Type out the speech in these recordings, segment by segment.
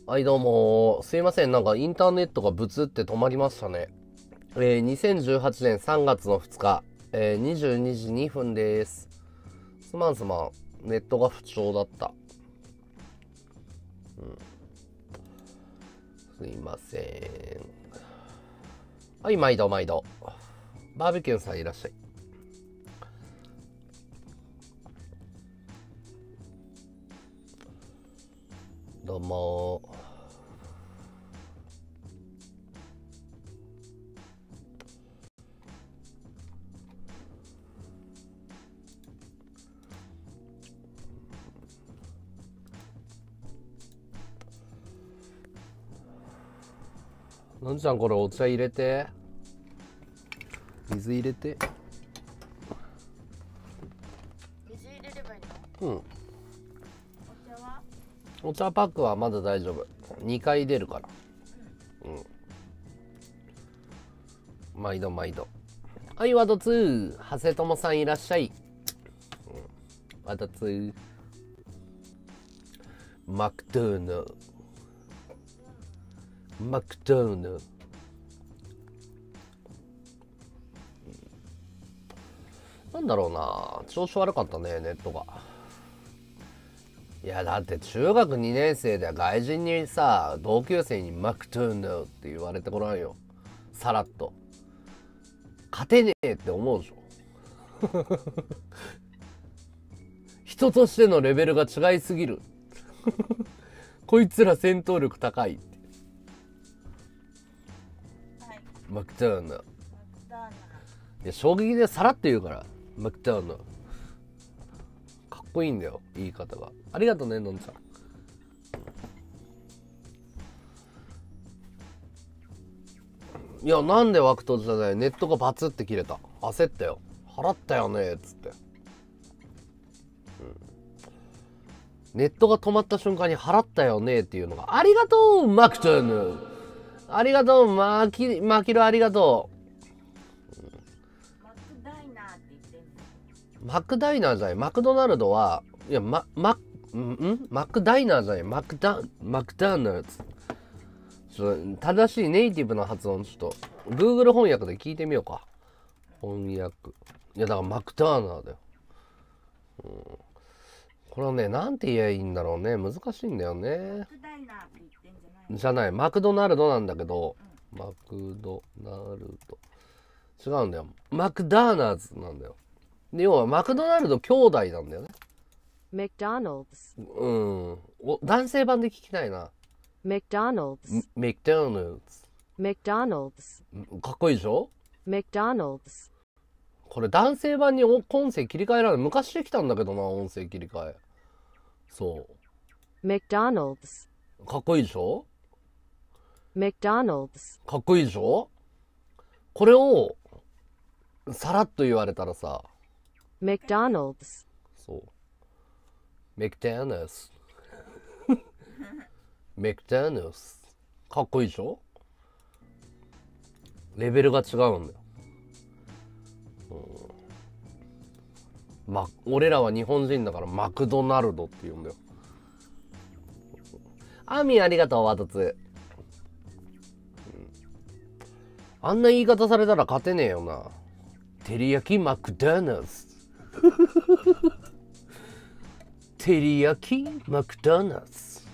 はい、どうも。すいません。なんかインターネットがブツって止まりましたね。2018年3月の2日、22時2分です。すまんすまん。ネットが不調だった。すいません。はい、毎度毎度。バーベキューさんいらっしゃい。どうも。のんちゃんこれお茶入れて。水入れて。 水入れればいいの？ うん。 お茶は？ お茶パックはまだ大丈夫。2回出るから。毎度毎度。はい、ワドツー。長谷友さんいらっしゃい。ワドツー。マクドーナル。マクドーナル。なんだろうな。調子悪かったね、ネットが。いや、だって中学2年生で外人にさ、同級生にマクドーナルって言われてごらんよ。さらっと。勝てねえって思うでしょ。人としてのレベルが違いすぎる。こいつら戦闘力高いって。 はい。 マクドーナル。 マクドーナル。 いや、衝撃でさらって言うから。マクドーナル。かっこいいんだよ、言い方が。ありがとうね、のんちゃん。いや、なんで枠閉じたね。ネットがバツって切れた。焦ったよ。払ったよねっつって、ネットが止まった瞬間に払ったよねっていうのが、ありがとうマクドーナル。ありがとうマキル、ありがとマクダイナーって言ってんの？ う。マクダイナーじゃない。マクドナルドは、いや、マクダイナーじゃない。マクダーナルズ。正しいネイティブな発音、ちょっと Google 翻訳で聞いてみようか。翻訳。いや、だからマクダーナーだよ。これはね、なんて言えばいいんだろうね。難しいんだよね。 マクダイナーって言ってんじゃないの？ じゃない。マクドナルドなんだけど、マクドナルド。違うんだよ。マクダーナーズなんだよ。で、要はマクドナルド兄弟なんだよね。 McDonald's, 男性版で聞きたいな。 McDonald's, メクドナル McDonald's, ズ。かっこいいでしょ？ McDonald's, これ男性版に音声切り替えられる。昔できたんだけどな、音声切り替え。そ McDonald's, う。かっこいいでしょ？ McDonald's, かっこいいでしょ？これを、さらっと言われたらさ、 McDonald's, そう。メクダナス。メクダナス。かっこいいでしょ？レベルが違うんだよ。俺らは日本人だからマクドナルドって言うんだよ。アーミンありがとう、ワトツ。あんな言い方されたら勝てねえよな。照り焼きマクダナス。照り焼きマクダナス。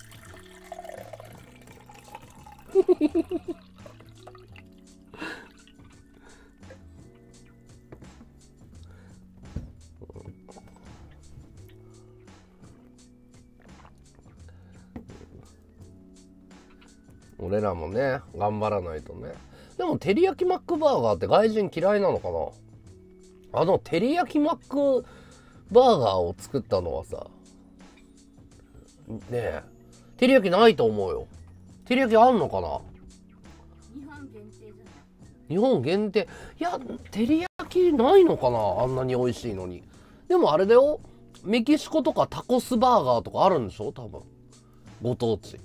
俺らもね、頑張らないとね。でも、照り焼きマックバーガーって外人嫌いなのかな？照り焼きマックバーガーを作ったのはさ、ねえ、照り焼きないと思うよ。照り焼きあんのかな？ 日本限定じゃない？ 日本限定。いや、照り焼きないのかな？あんなに美味しいのに。でもあれだよ。メキシコとかタコスバーガーとかあるんでしょ？多分。ご当地。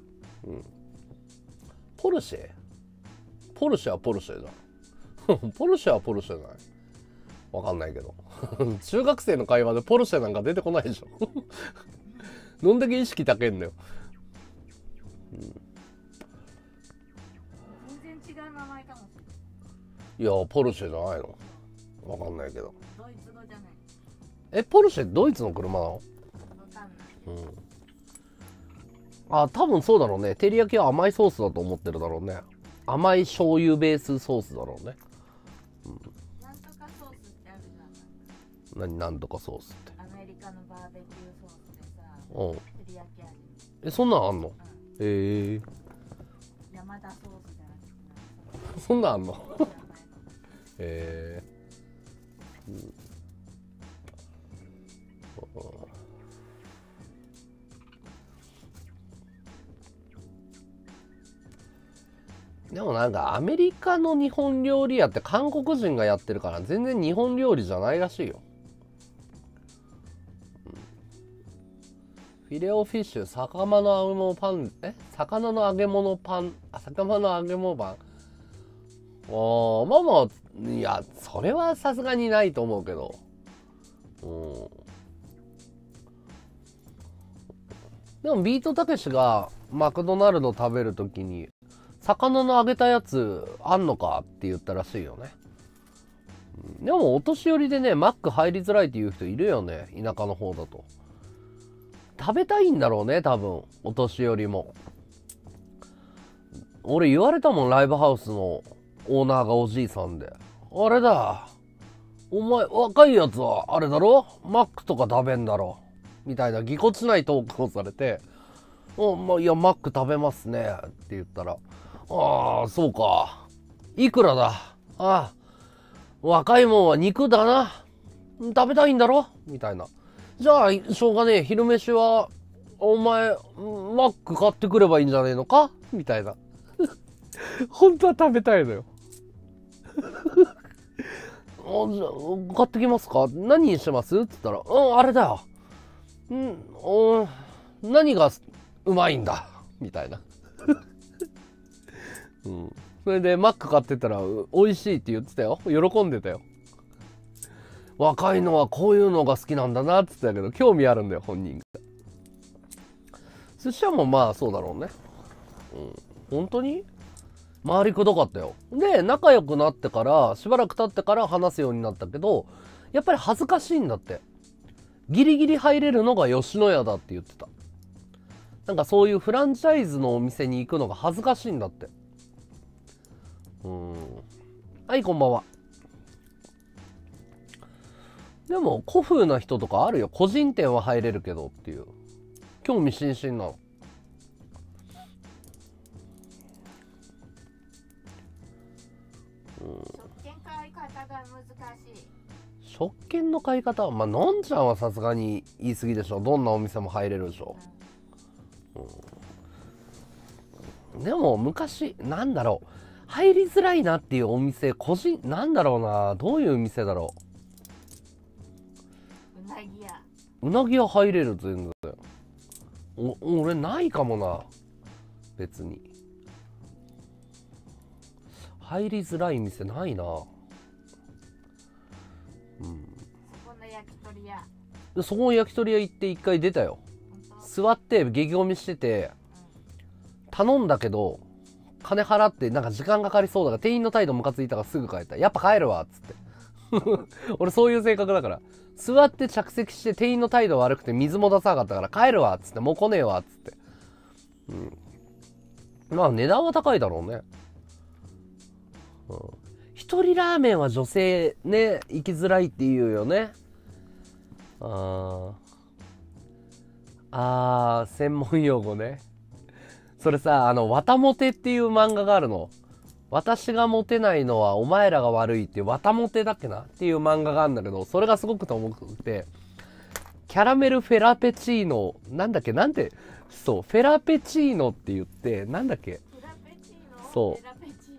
ポルシェはポルシェじゃん。ポルシェはポルシェじゃない。わかんないけど。中学生の会話でポルシェなんか出てこないでしょ。どんだけ意識高いんだよ。 全然違う名前かもしれない。 いやポルシェじゃないの？わかんないけど。 ドイツ語じゃない。 ポルシェドイツの車なの？ わかんない。 あ、多分そうだろうね。照り焼きは甘いソースだと思ってるだろうね。甘い醤油ベースソースだろうね。 なんとかソースってあるじゃん。 なんとかソースって。 アメリカのバーベキューソースでさ、 うん。 照り焼き味。 そんなんあんの？ うん。山田ソースじゃなくて、 そんなんあんの？ 名前の。 でもなんかアメリカの日本料理屋って韓国人がやってるから全然日本料理じゃないらしいよ。フィレオフィッシュ、魚の揚げ物パン、魚の揚げ物パン、魚の揚げ物パン。まあまあ、いや、それはさすがにないと思うけど。でもビートたけしがマクドナルド食べるときに、魚の揚げたやつあんのかって言ったらしいよね。でもお年寄りでね、マック入りづらいっていう人いるよね、田舎の方だと。食べたいんだろうね、多分、お年寄りも。俺言われたもん、ライブハウスのオーナーがおじいさんで。あれだ、お前、若いやつはあれだろ、マックとか食べんだろみたいなぎこちないトークをされて、いや、マック食べますねって言ったら、ああ、そうか。いくらだ。ああ、若いもんは肉だな。食べたいんだろみたいな。じゃあ、しょうがねえ。昼飯は、お前、マック買ってくればいいんじゃねえのかみたいな。本当は食べたいのよ。じゃあ、買ってきますか？何にします？って言ったら、あれだよ。何がうまいんだみたいな。それでマック買ってたら美味しいって言ってたよ。喜んでたよ。若いのはこういうのが好きなんだなって言ってたけど、興味あるんだよ本人が。寿司屋もまあそうだろうね。本当に周りくどかったよ。で仲良くなってからしばらく経ってから話すようになったけど、やっぱり恥ずかしいんだって。ギリギリ入れるのが吉野家だって言ってた。なんかそういうフランチャイズのお店に行くのが恥ずかしいんだって。はい、こんばんは。でも古風な人とかあるよ。個人店は入れるけどっていう。興味津々なの。 食券買い方が難しい。 食券の買い方は、まあのんちゃんはさすがに言い過ぎでしょ。どんなお店も入れるでしょ。でも昔なんだろう、入りづらいなっていうお店、なんだろうな、どういう店だろうなぎ屋。 うなぎ屋入れる全然。俺ないかもな、別に。入りづらい店ないな。 そこの焼き鳥屋。 そこの焼き鳥屋行って一回出たよ。座って激ゴミしてて、頼んだけど金払ってなんか時間かかりそうだから店員の態度ムカついたからすぐ帰った。やっぱ帰るわっつって俺そういう性格だから、座って着席して店員の態度悪くて水も出さなかったから帰るわっつって、もう来ねえわっつって。まあ値段は高いだろうね。一人ラーメンは女性ね行きづらいって言うよね。専門用語ね。それさ、わたもてっていう漫画があるの。私がモテないのはお前らが悪いっていう、わたもてだっけなっていう漫画があるんだけど、それがすごくと思くて、キャラメルフェラペチーノ、なんだっけ、フェラペチーノって言って、なんだっけ、そう、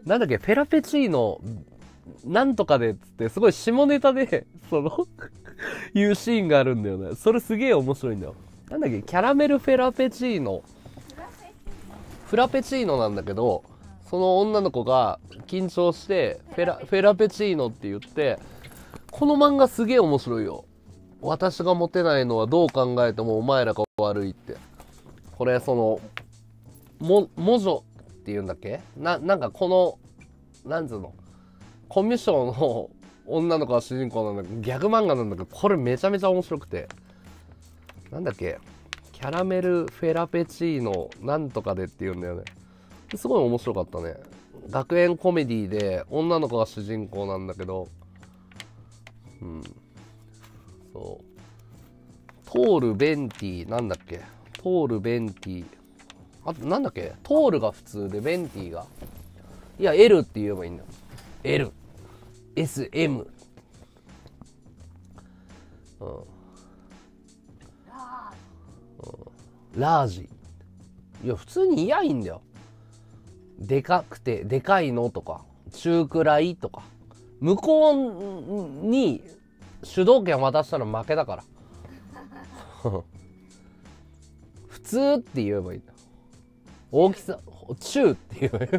なんだっけ、フェラペチーノ、なんとかでっつって、すごい下ネタで、いうシーンがあるんだよね。それすげえ面白いんだよ。なんだっけ、キャラメルフェラペチーノ。フラペチーノなんだけど、その女の子が緊張してフェラペチーノって言って、この漫画すげえ面白いよ。私がモテないのはどう考えてもお前らが悪いって。これ魔女っていうんだっけなんかこの、なんつうの、コミュ障の女の子が主人公なんだけど、ギャグ漫画なんだけど、これめちゃめちゃ面白くて。なんだっけ、キャラメルフェラペチーノなんとかでって言うんだよね。すごい面白かったね。学園コメディで女の子が主人公なんだけど、うん。そう。トール、ベンティ、なんだっけ、トール、ベンティ。あと、なんだっけ、トールが普通で、ベンティが。いや、L って言えばいいんだよ。L。S、M。うん。ラージ。いや、普通に嫌いいんだよ。でかくて、でかいのとか、中くらいとか。向こうに主導権渡したら負けだから。普通って言えばいいんだ。大きさ、中って言えばいい。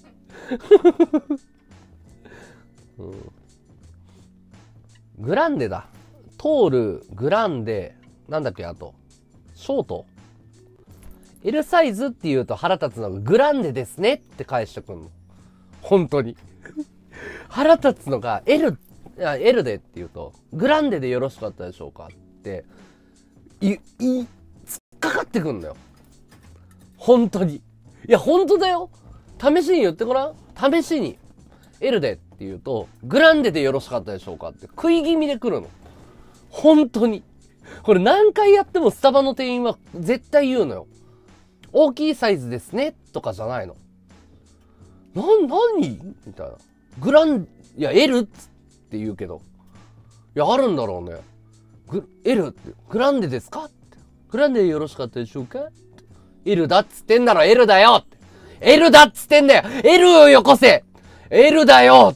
うん、グランデだ。トール、グランデ、なんだっけ、あと。ショート ?L サイズって言うと腹立つのがグランデですねって返してくんの。本当に。腹立つのが L でって言うと、グランデでよろしかったでしょうかって、突っかかってくんだよ。本当に。いや、本当だよ。試しに言ってごらん。試しに。L でって言うと、グランデでよろしかったでしょうかって食い気味で来るの。本当に。これ何回やってもスタバの店員は絶対言うのよ。大きいサイズですねとかじゃないの。何みたいな。いや、L って言うけど。いや、あるんだろうね。L って、グランデですかって。グランデでよろしかったでしょうか ?L だっつってんだろ、L だよって。L だっつってんだよ !L をよこせ !L だよって。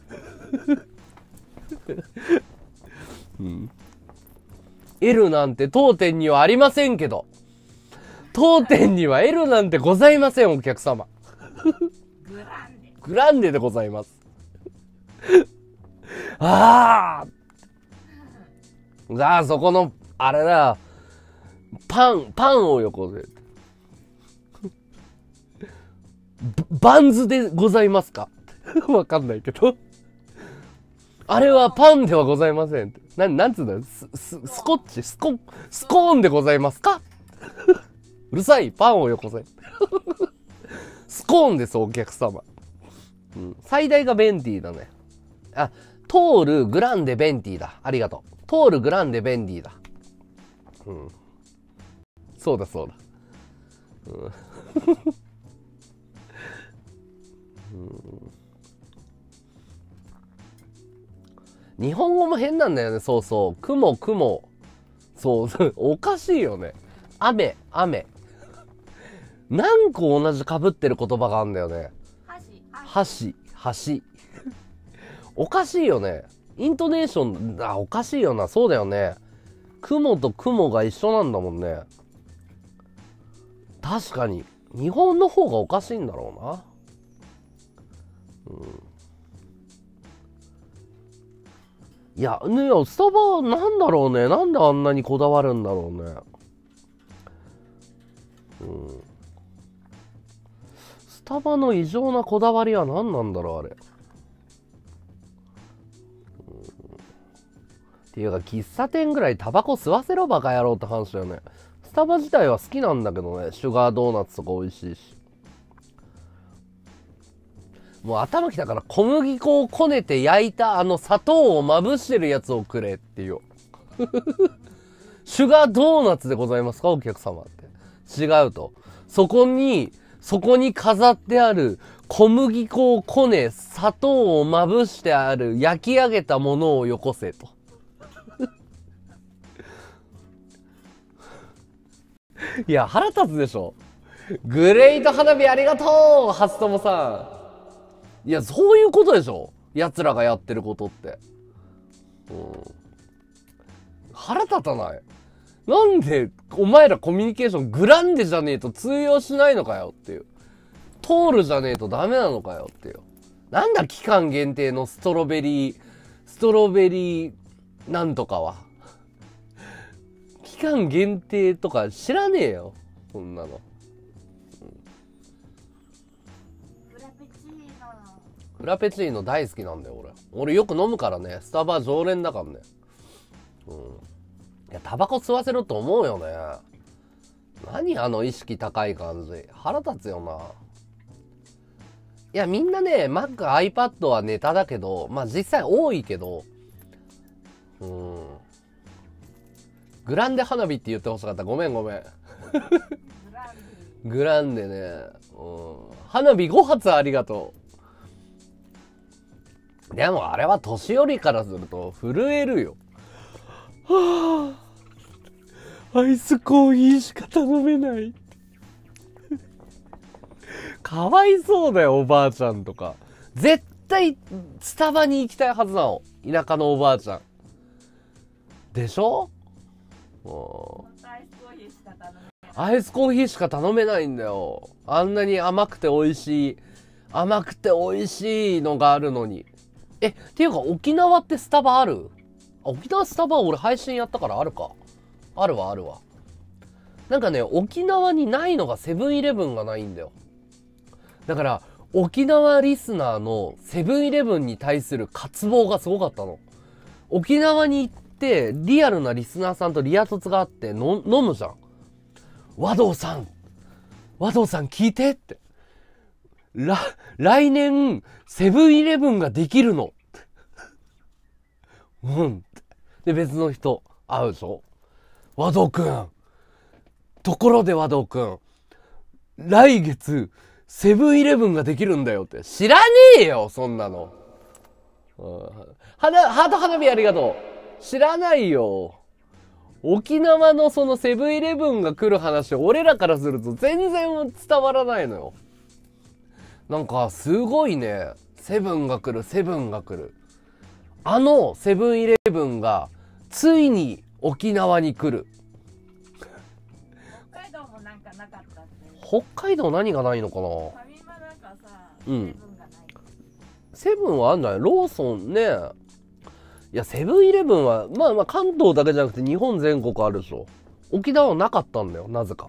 うん、L なんて当店にはありませんけど。当店には L なんてございません、お客様。グランデでございます。ああ。じゃあそこの、あれだ。パンをよこせ。バンズでございますかわかんないけど。あれはパンではございません。なんつうんだスコッチスコーンでございますかうるさい、パンをよこせ。スコーンです、お客様。うん、最大がベンティだね。あ、トール、グランデ、ベンティだ。ありがとう。トール、グランデ、ベンティだ。うん。そうだ、そうだ。うん、日本語も変なんだよね、そうそう。雲。そう、おかしいよね。雨。何個同じ被ってる言葉があるんだよね。橋。おかしいよね。イントネーション、おかしいよな。そうだよね。雲と雲が一緒なんだもんね。確かに。日本の方がおかしいんだろうな。うん。いや、スタバなんだろうね。なんであんなにこだわるんだろうね。うん。スタバの異常なこだわりは何なんだろう、あれ。っていうか、喫茶店ぐらいタバコ吸わせろバカ野郎って話だよね。スタバ自体は好きなんだけどね。シュガードーナツとか美味しいし。もう頭きたから小麦粉をこねて焼いた砂糖をまぶしてるやつをくれっていう。シュガードーナツでございますかお客様って。違うと。そこに飾ってある小麦粉をこね、砂糖をまぶしてある焼き上げたものをよこせと。いや、腹立つでしょ。グレート花火ありがとう初友さん。いや、そういうことでしょ奴らがやってることって。うん。腹立たない。なんで、お前らコミュニケーショングランデじゃねえと通用しないのかよっていう。トールじゃねえとダメなのかよっていう。なんだ期間限定のストロベリーなんとかは。期間限定とか知らねえよ。そんなの。 フラペチーノ大好きなんだよ、俺よく飲むからね。スタバ常連だからね。いや、タバコ吸わせろと思うよね。何あの意識高い感じ。腹立つよな。いや、みんなね、Mac、iPad はネタだけど、まあ実際多いけど、グランデ花火って言ってほしかった。ごめん。グランデね。花火5発ありがとう。でもあれは年寄りからすると震えるよ。はあ、アイスコーヒーしか頼めない。かわいそうだよ、おばあちゃんとか。絶対スタバに行きたいはずなの。田舎のおばあちゃん。でしょ？アイスコーヒーしか頼めないんだよ。あんなに甘くて美味しいのがあるのに。っていうか沖縄ってスタバある？沖縄スタバ俺配信やったからあるか。あるわ。なんかね、沖縄にないのがセブンイレブンがないんだよ。だから沖縄リスナーのセブンイレブンに対する渇望がすごかったの。沖縄に行ってリアルなリスナーさんとリア凸があって飲むじゃん。和道さん聞いてって。来年セブンイレブンができるの。で別の人会うでしょ。和道くん。ところで和道くん。来月セブンイレブンができるんだよって。知らねえよそんなの。ハート花火ありがとう。知らないよ。沖縄のそのセブンイレブンが来る話、俺らからすると全然伝わらないのよ。なんかすごいね。セブンが来る。あのセブンイレブンがついに沖縄に来る。 北海道もなんかなかったって。 北海道何がないのかな。 ファミマなんかさ、セブンがない。 セブンはあんじゃない？ローソンね。いや、セブンイレブンは、まあ関東だけじゃなくて日本全国あるでしょ。沖縄はなかったんだよ、なぜか。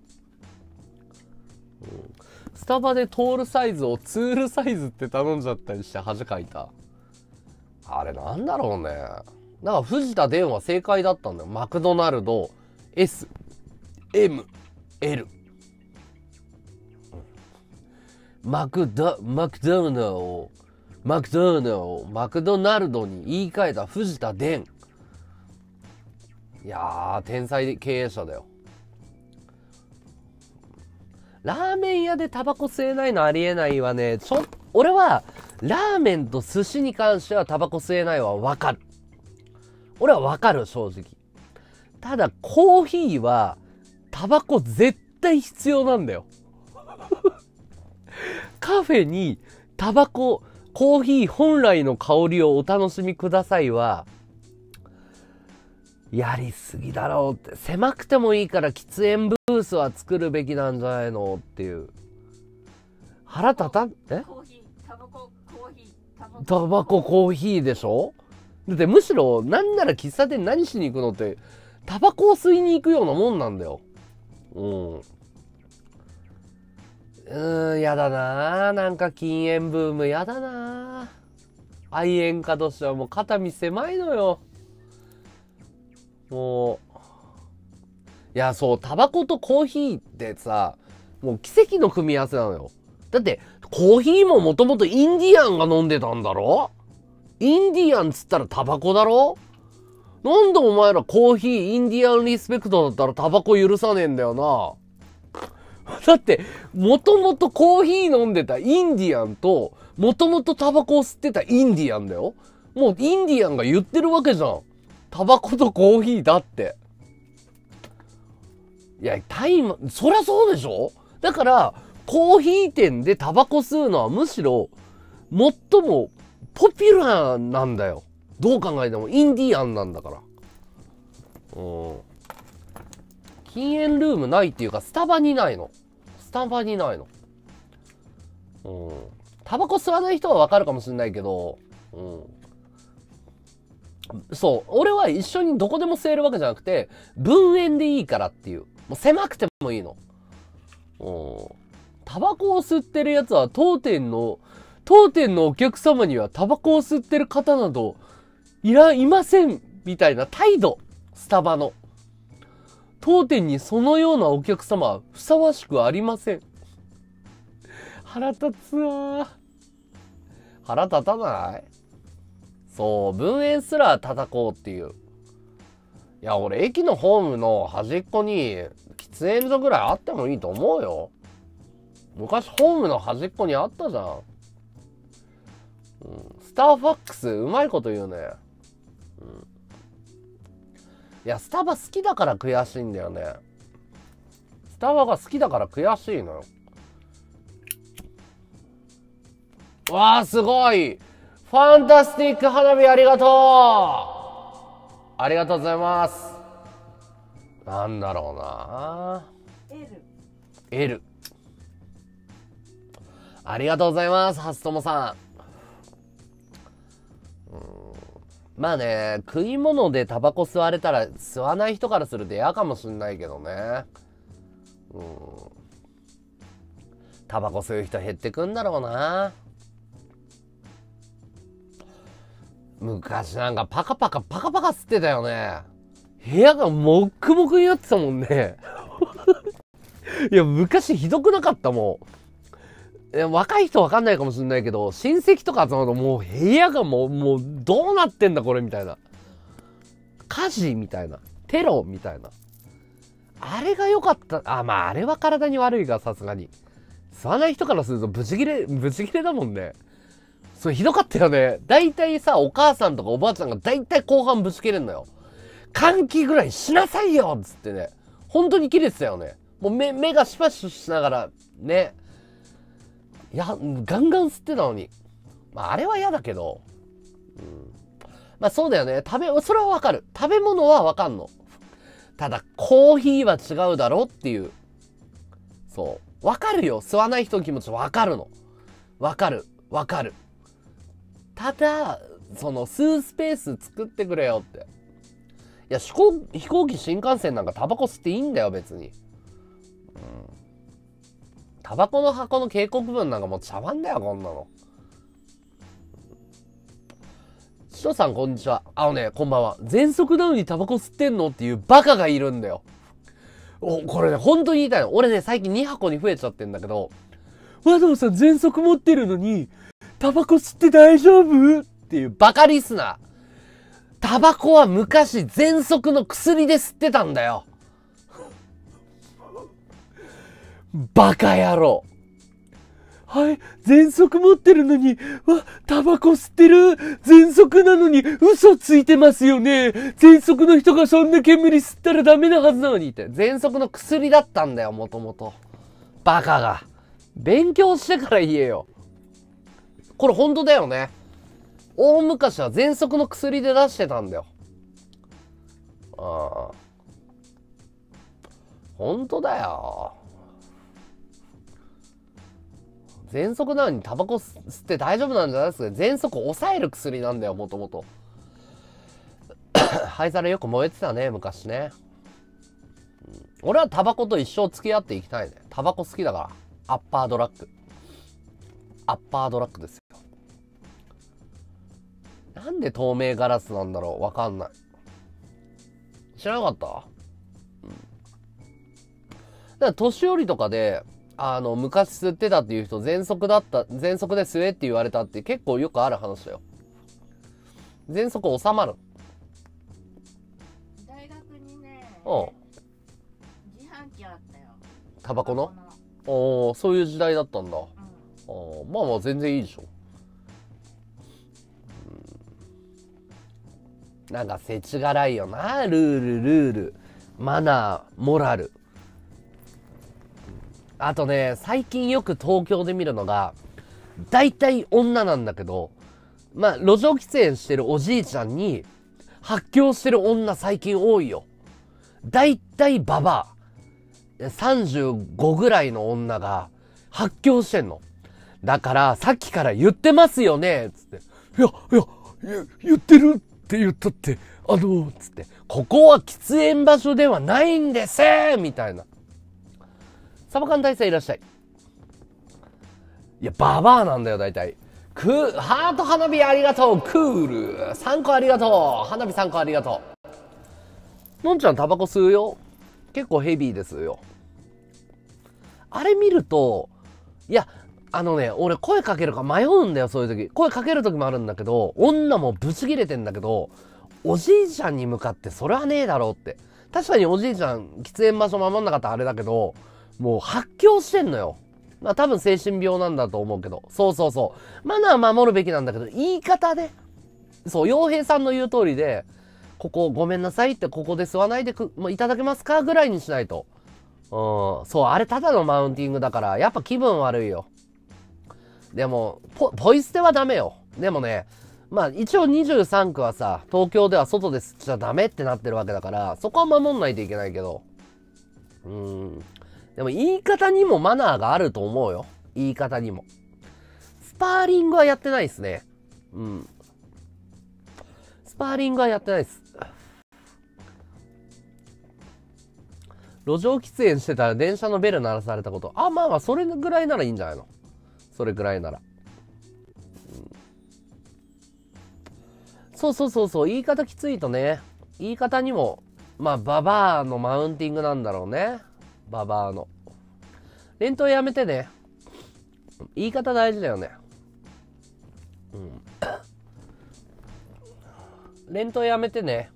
スタバでトールサイズをツールサイズって頼んじゃったりして恥かいた。あれなんだろうね。だから藤田伝は正解だったんだよ。マクドナルド S、M、L。マクドナルドに言い換えた藤田伝。いやー、天才経営者だよ。ラーメン屋でタバコ吸えないのありえないわね。俺はラーメンと寿司に関してはタバコ吸えないはわかる。俺はわかる、正直。ただコーヒーはタバコ絶対必要なんだよ。カフェにタバコ、コーヒー本来の香りをお楽しみくださいは、やりすぎだろうって。狭くてもいいから喫煙ブースは作るべきなんじゃないのっていう。腹立たん、タバココーヒーでしょ。だってむしろなんなら喫茶店何しに行くのって、タバコを吸いに行くようなもんなんだよ。やだな。なんか禁煙ブームやだな。愛煙家としてはもう肩身狭いのよ。もう。いや、そう、タバコとコーヒーってさ、もう奇跡の組み合わせなのよ。だって、コーヒーももともとインディアンが飲んでたんだろ？インディアンつったらタバコだろ？なんでお前らコーヒー、インディアンリスペクトだったらタバコ許さねえんだよな。だって、もともとコーヒー飲んでたインディアンと、もともとタバコを吸ってたインディアンだよ。もうインディアンが言ってるわけじゃん。タバコとコーヒーだって。いや、そりゃそうでしょ？だから、コーヒー店でタバコ吸うのはむしろ、最もポピュラーなんだよ。どう考えてもインディアンなんだから。禁煙ルームないっていうか、スタバにないの。タバコ吸わない人はわかるかもしれないけど、そう、俺は一緒にどこでも吸えるわけじゃなくて、分煙でいいからっていう。もう狭くてもいいの。タバコを吸ってるやつは当店の当店のお客様にはタバコを吸ってる方などいませんみたいな態度。スタバの。当店にそのようなお客様はふさわしくありません。腹立つわ。腹立たない？そう、分煙すら叩こうっていう。いや、俺、駅のホームの端っこに、喫煙所ぐらいあってもいいと思うよ。昔、ホームの端っこにあったじゃん。スターファックス、うまいこと言うね。いや、スタバ好きだから悔しいんだよね。スタバが好きだから悔しいのよ。わあ、すごい！ファンタスティック花火ありがとう！ありがとうございます。なんだろうな。L。ありがとうございます、はすともさん。まあね、食い物でタバコ吸われたら吸わない人からすると嫌かもしんないけどね。タバコ吸う人減ってくんだろうな。昔なんかパカパカ吸ってたよね。部屋がもっくもくになってたもんね。いや、昔ひどくなかったもん。若い人わかんないかもしんないけど、親戚とか集まるともう部屋がもうどうなってんだこれみたいな。火事みたいな。テロみたいな。あれが良かった。まああれは体に悪いがさすがに。吸わない人からするとブチギレだもんね。それひどかったよね。だいたいさ、お母さんとかおばあちゃんがだいたい後半ぶち切れんのよ。換気ぐらいしなさいよっつってね。本当に切れてたよね。もう目がシュパシュしながら、ね。いや、ガンガン吸ってたのに。まあ、あれは嫌だけど。まあ、そうだよね。それはわかる。食べ物はわかんの。ただ、コーヒーは違うだろっていう。そう。わかるよ。吸わない人の気持ちわかるの。わかる。ただ、吸うスペース作ってくれよって。いや、飛行機新幹線なんかタバコ吸っていいんだよ、別に。タバコの箱の警告文なんかもう茶番だよ、こんなの。しとさん、こんにちは。こんばんは。喘息なのにタバコ吸ってんのっていうバカがいるんだよ。これね、本当に言いたいの。俺ね、最近2箱に増えちゃってんだけど、わざわざ喘息持ってるのに、タバコ吸って大丈夫っていうバカリスナー。タバコは昔喘息の薬で吸ってたんだよ。バカ野郎。はい、喘息持ってるのに、タバコ吸ってる。喘息なのに嘘ついてますよね。喘息の人がそんな煙吸ったらダメなはずなのにって。喘息の薬だったんだよ、もともと。バカが。勉強してから言えよ。これ本当だよね。大昔は喘息の薬で出してたんだよ。本当だよ。喘息なのにタバコ吸って大丈夫なんじゃないですか。喘息を抑える薬なんだよ、もともと。灰皿よく燃えてたね、昔ね。俺はタバコと一生付き合っていきたいね。タバコ好きだから。アッパードラッグですよ。なんで透明ガラスなんだろう、わかんない。知らなかった？だから年寄りとかで、昔吸ってたっていう人、喘息で吸えって言われたって結構よくある話だよ。喘息収まる。 大学にね、自販機あったよ。 タバコの？そういう時代だったんだ。まあまあ全然いいでしょ。なんか世知辛いよな。ルール。マナー、モラル。あとね、最近よく東京で見るのが、大体女なんだけど、まあ、路上喫煙してるおじいちゃんに、発狂してる女最近多いよ。大体ババア。35ぐらいの女が、発狂してんの。だから、さっきから言ってますよねつって。言ってるって言ったって、つって。ここは喫煙場所ではないんですみたいな。サバ缶大佐いらっしゃい。いや、ババアなんだよ、大体。 ハート花火ありがとう。クール3個ありがとう。花火3個ありがとう。のんちゃんタバコ吸うよ。結構ヘビーですよ。あれ見ると、いや、俺声かけるか迷うんだよ、そういう時。声かける時もあるんだけど、女もブチ切れてんだけど、おじいちゃんに向かってそれはねえだろうって。確かにおじいちゃん、喫煙場所守んなかったらあれだけど、もう発狂してんのよ。まあ多分精神病なんだと思うけど。そうそうそう。マナー守るべきなんだけど、言い方で。そう、洋平さんの言う通りで、ここごめんなさいって、ここで吸わないでもういただけますかぐらいにしないと。そう、あれただのマウンティングだから、やっぱ気分悪いよ。でも、ポイ捨てはダメよ。でもね、まあ一応23区はさ、東京では外で吸っちゃダメってなってるわけだから、そこは守んないといけないけど。でも言い方にもマナーがあると思うよ。言い方にも。スパーリングはやってないですね。スパーリングはやってないです。路上喫煙してたら電車のベル鳴らされたこと。まあそれぐらいならいいんじゃないの。それぐらいなら。そう、言い方きついとね、言い方にも、まあ、ババアのマウンティングなんだろうね。ババアの。連投やめてね。言い方大事だよね。連投やめてね。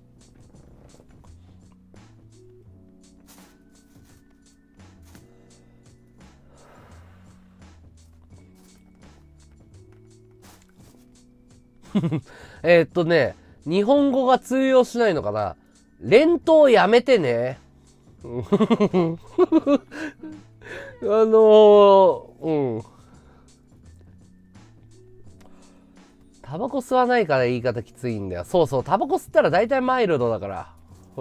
日本語が通用しないのかな。連投やめてね。タバコ吸わないから言い方きついんだよ。そうそう、タバコ吸ったら大体マイルドだから。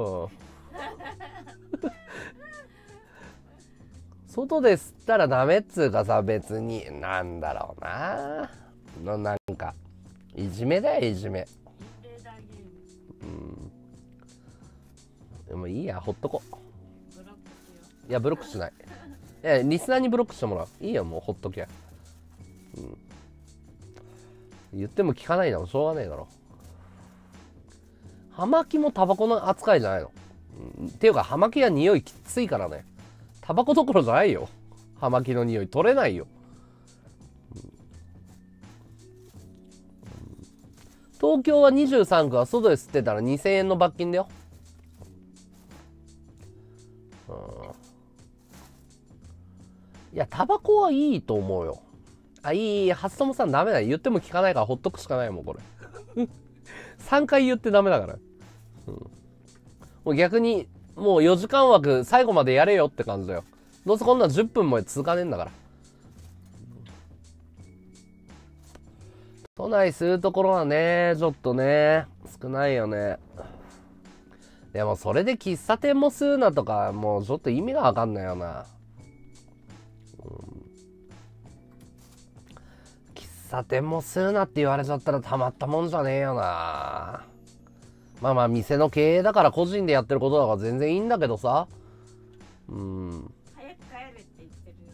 外で吸ったらダメっつうかさ、別に、なんだろうな。なんか、いじめだよ、いじめ。でもいいや、ほっとこ。いや、ブロックしない。いや、リスナーにブロックしてもらう。いいよ、もうほっときゃ。言っても聞かないならしょうがねえだろ。葉巻もタバコの扱いじゃないの。っていうか、葉巻は匂いきついからね。タバコどころじゃないよ。葉巻の匂い取れないよ。東京は23区は外で吸ってたら2000円の罰金だよ。いや、タバコはいいと思うよ。いい、ハストモさんダメだよ。言っても聞かないからほっとくしかないもん、これ。3回言ってダメだから。もう逆に、もう4時間枠最後までやれよって感じだよ。どうせこんな10分も続かねえんだから。都内吸うところはね、ちょっとね、少ないよね。でもそれで喫茶店も吸うなとか、もうちょっと意味がわかんないよな。喫茶店も吸うなって言われちゃったらたまったもんじゃねえよな。まあまあ店の経営だから個人でやってることだから全然いいんだけどさ。 早く帰れって言ってるよ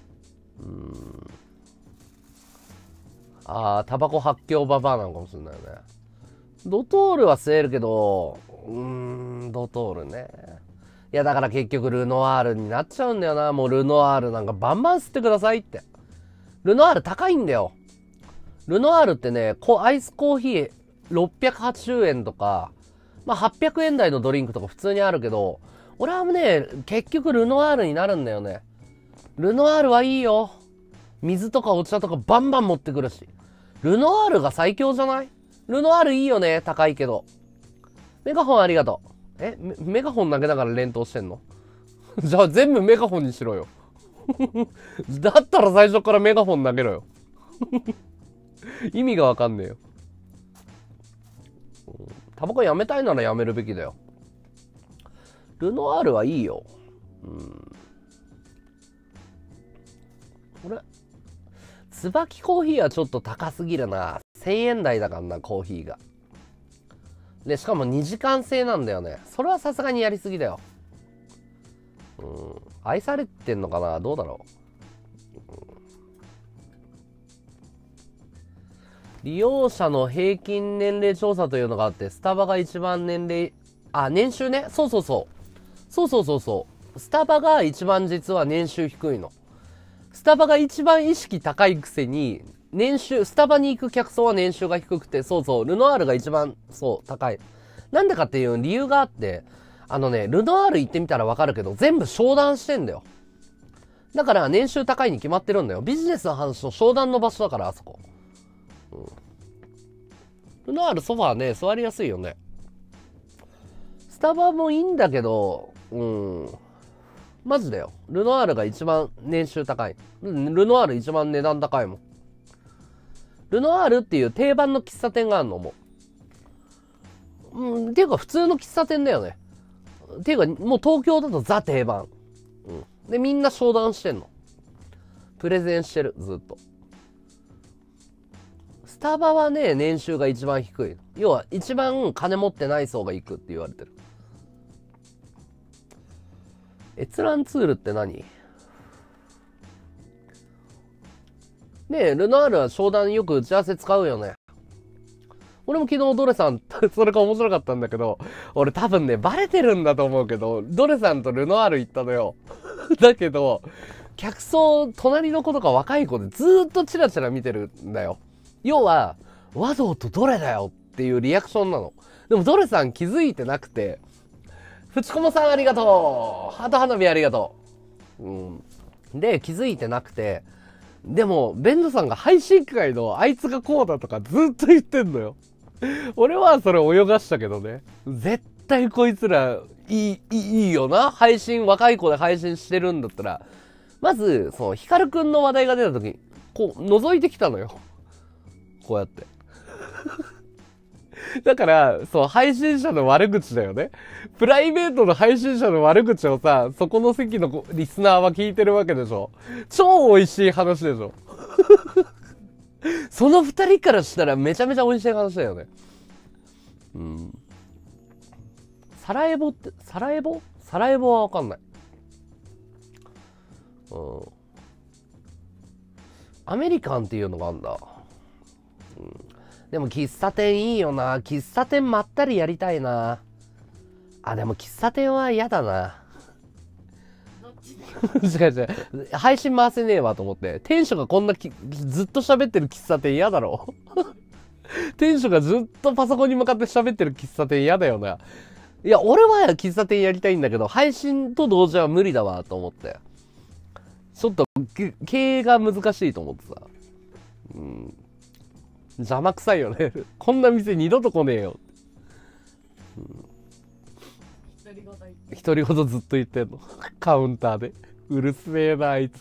な。タバコ発狂ババアなのかもしれないよね。ドトールは吸えるけど、ドトールね。いやだから結局ルノワールになっちゃうんだよな。もうルノワールなんかバンバン吸ってくださいって。ルノワール高いんだよ。ルノワールってね、アイスコーヒー680円とか、まあ800円台のドリンクとか普通にあるけど、俺はね、結局ルノワールになるんだよね。ルノワールはいいよ。水とかお茶とかバンバン持ってくるし。ルノワールが最強じゃない？ルノワールいいよね、高いけど。メガホンありがとう。メガホン投げながら連投してんの？じゃあ全部メガホンにしろよ。だったら最初からメガホン投げろよ。意味がわかんねえよ。タバコやめたいならやめるべきだよ。ルノワールはいいよ。これ椿コーヒーはちょっと高すぎるな。1000円台だからな、コーヒーが。で、しかも2時間制なんだよね。それはさすがにやりすぎだよ。愛されてんのかな、どうだろう。 利用者の平均年齢調査というのがあって、スタバが一番年齢、年収ね。そうそうそう。スタバが一番実は年収低いの。スタバが一番意識高いくせに、スタバに行く客層は年収が低くて、ルノアールが一番、高い。なんでかっていう理由があって、ルノアール行ってみたらわかるけど、全部商談してんだよ。だから年収高いに決まってるんだよ。ビジネスの話の商談の場所だから、あそこ。ルノアールソファーね、座りやすいよね。スタバもいいんだけど、マジだよ。ルノアールが一番年収高い。ルノアール一番値段高いもん。ルノアールっていう定番の喫茶店があるのも。っていうか普通の喫茶店だよね。っていうかもう東京だとザ定番。で、みんな商談してんの。プレゼンしてる、ずっと。スタバはね、年収が一番低い。要は一番金持ってない層が行くって言われてる。閲覧ツールって何？ねルノアールは商談よく打ち合わせ使うよね。俺も昨日ドレさん、それが面白かったんだけど、俺多分ね、バレてるんだと思うけど、ドレさんとルノアール行ったのよ。だけど、客層、隣の子とか若い子でずーっとチラチラ見てるんだよ。要は、和道とどれだよっていうリアクションなの。でもドレさん気づいてなくて、ふちこもさんありがとう、ハート花火ありがとう。で、気づいてなくて、でも、ベンドさんが配信会のあいつがこうだとかずっと言ってんのよ。俺はそれ泳がしたけどね。絶対こいつらいいよな。若い子で配信してるんだったら。まず、ヒカルくんの話題が出た時、こう、覗いてきたのよ。こうやって。だから、配信者の悪口だよね。プライベートの配信者の悪口をさ、そこの席のリスナーは聞いてるわけでしょ。超美味しい話でしょ。その二人からしたらめちゃめちゃ美味しい話だよね。サラエボはわかんない。アメリカンっていうのがあるんだ。でも喫茶店いいよな。喫茶店まったりやりたいな。でも喫茶店は嫌だな。違う。配信回せねえわと思って。店主がこんなずっと喋ってる喫茶店嫌だろ。店主がずっとパソコンに向かって喋ってる喫茶店嫌だよな。いや、俺は喫茶店やりたいんだけど、配信と同時は無理だわと思って。ちょっと経営が難しいと思ってさ。邪魔くさいよね。こんな店二度と来ねえよ。独り言ずっと言ってんの。カウンターで。うるせえな、あいつ。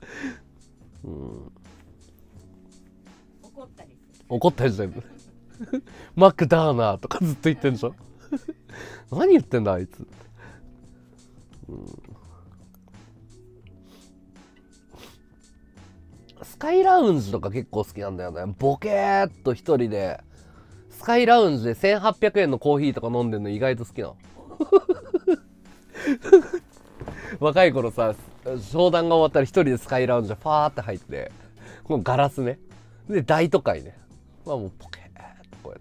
怒ったりしてる。マックダーナーとかずっと言ってんでしょ。何言ってんだ、あいつ。スカイラウンジとか結構好きなんだよね。ボケーっと一人でスカイラウンジで1800円のコーヒーとか飲んでんの意外と好きなの。若い頃さ、商談が終わったら一人でスカイラウンジでファーって入って、このガラスね。で、大都会ね。もうポケーっとこうやって。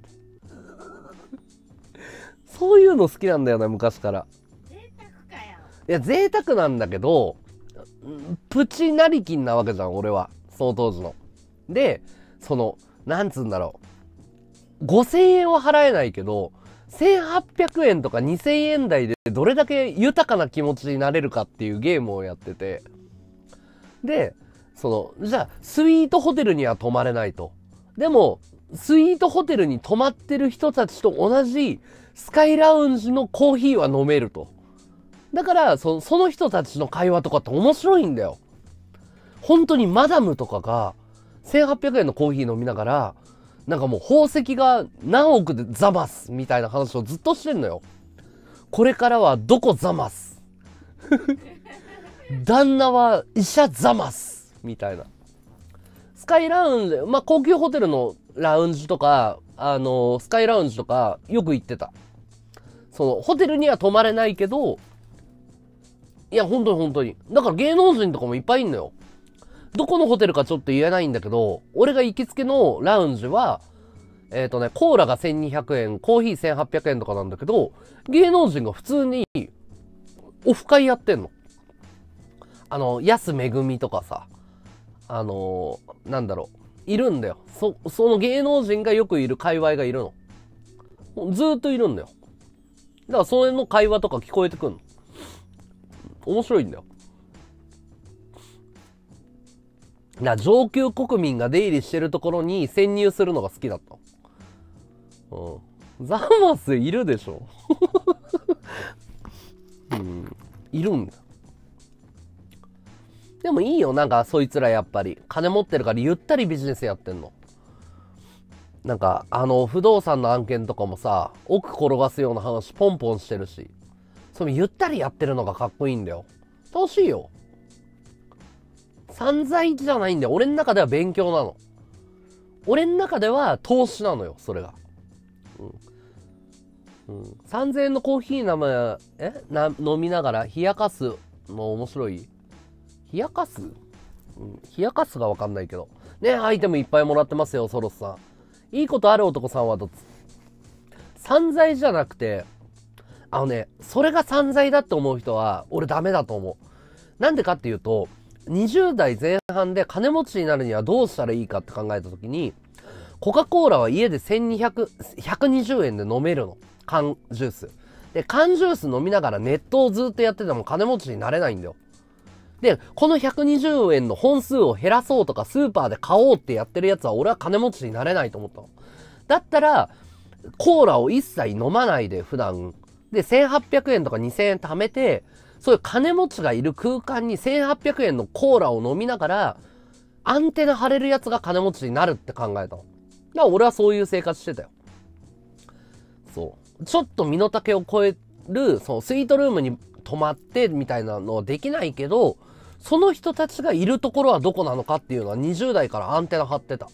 そういうの好きなんだよね、昔から。 贅沢かよ。 いや、贅沢なんだけど、プチ成金なわけじゃん、俺は。その当時の。で、なんつうんだろう。5000円は払えないけど、1800円とか2000円台でどれだけ豊かな気持ちになれるかっていうゲームをやってて。で、じゃあ、スイートホテルには泊まれないと。でも、スイートホテルに泊まってる人たちと同じスカイラウンジのコーヒーは飲めると。だから、その人たちの会話とかって面白いんだよ。本当にマダムとかが1800円のコーヒー飲みながら、なんかもう宝石が何億でザマスみたいな話をずっとしてんのよ。これからはどこザマス旦那は医者ザマスみたいな。スカイラウンジ、高級ホテルのラウンジとか、スカイラウンジとかよく行ってた。ホテルには泊まれないけど、いや、本当に。だから芸能人とかもいっぱいいんのよ。どこのホテルかちょっと言えないんだけど、俺が行きつけのラウンジは、 コーラが1200円、コーヒー1800円とかなんだけど、芸能人が普通にオフ会やってんの。安めぐみとかさ、なんだろう、いるんだよ。その芸能人がよくいる界隈がいるの。ずーっといるんだよ。だからそれの会話とか聞こえてくんの。面白いんだよ。だから上級国民が出入りしてるところに潜入するのが好きだった。ザマスいるでしょ、いるんだよ。でもいいよ、なんかそいつらやっぱり金持ってるからゆったりビジネスやってんの。なんか不動産の案件とかもさ、奥転がすような話ポンポンしてるし、そのゆったりやってるのがかっこいいんだよ。楽しいよ。散財じゃないんだよ。俺の中では勉強なの。俺の中では投資なのよ、それが。3000円のコーヒー飲みながら冷やかすの面白い？冷やかす？冷やかすがわかんないけど。ね、アイテムいっぱいもらってますよ、ソロスさん。いいことある男さんはどっち？散財じゃなくて、それが散財だって思う人は、俺ダメだと思う。なんでかっていうと、20代前半で金持ちになるにはどうしたらいいかって考えたときに、コカ・コーラは家で120円で飲めるの。缶ジュース。で、缶ジュース飲みながらネットをずっとやってても金持ちになれないんだよ。で、この120円の本数を減らそうとかスーパーで買おうってやってるやつは俺は金持ちになれないと思ったの。だったら、コーラを一切飲まないで普段。で、1800円とか2000円貯めて、そういう金持ちがいる空間に1800円のコーラを飲みながら、アンテナ張れるやつが金持ちになるって考えたの。だから俺はそういう生活してたよ。そう。ちょっと身の丈を超える、そのスイートルームに泊まってみたいなのはできないけど、その人たちがいるところはどこなのかっていうのは20代からアンテナ張ってた。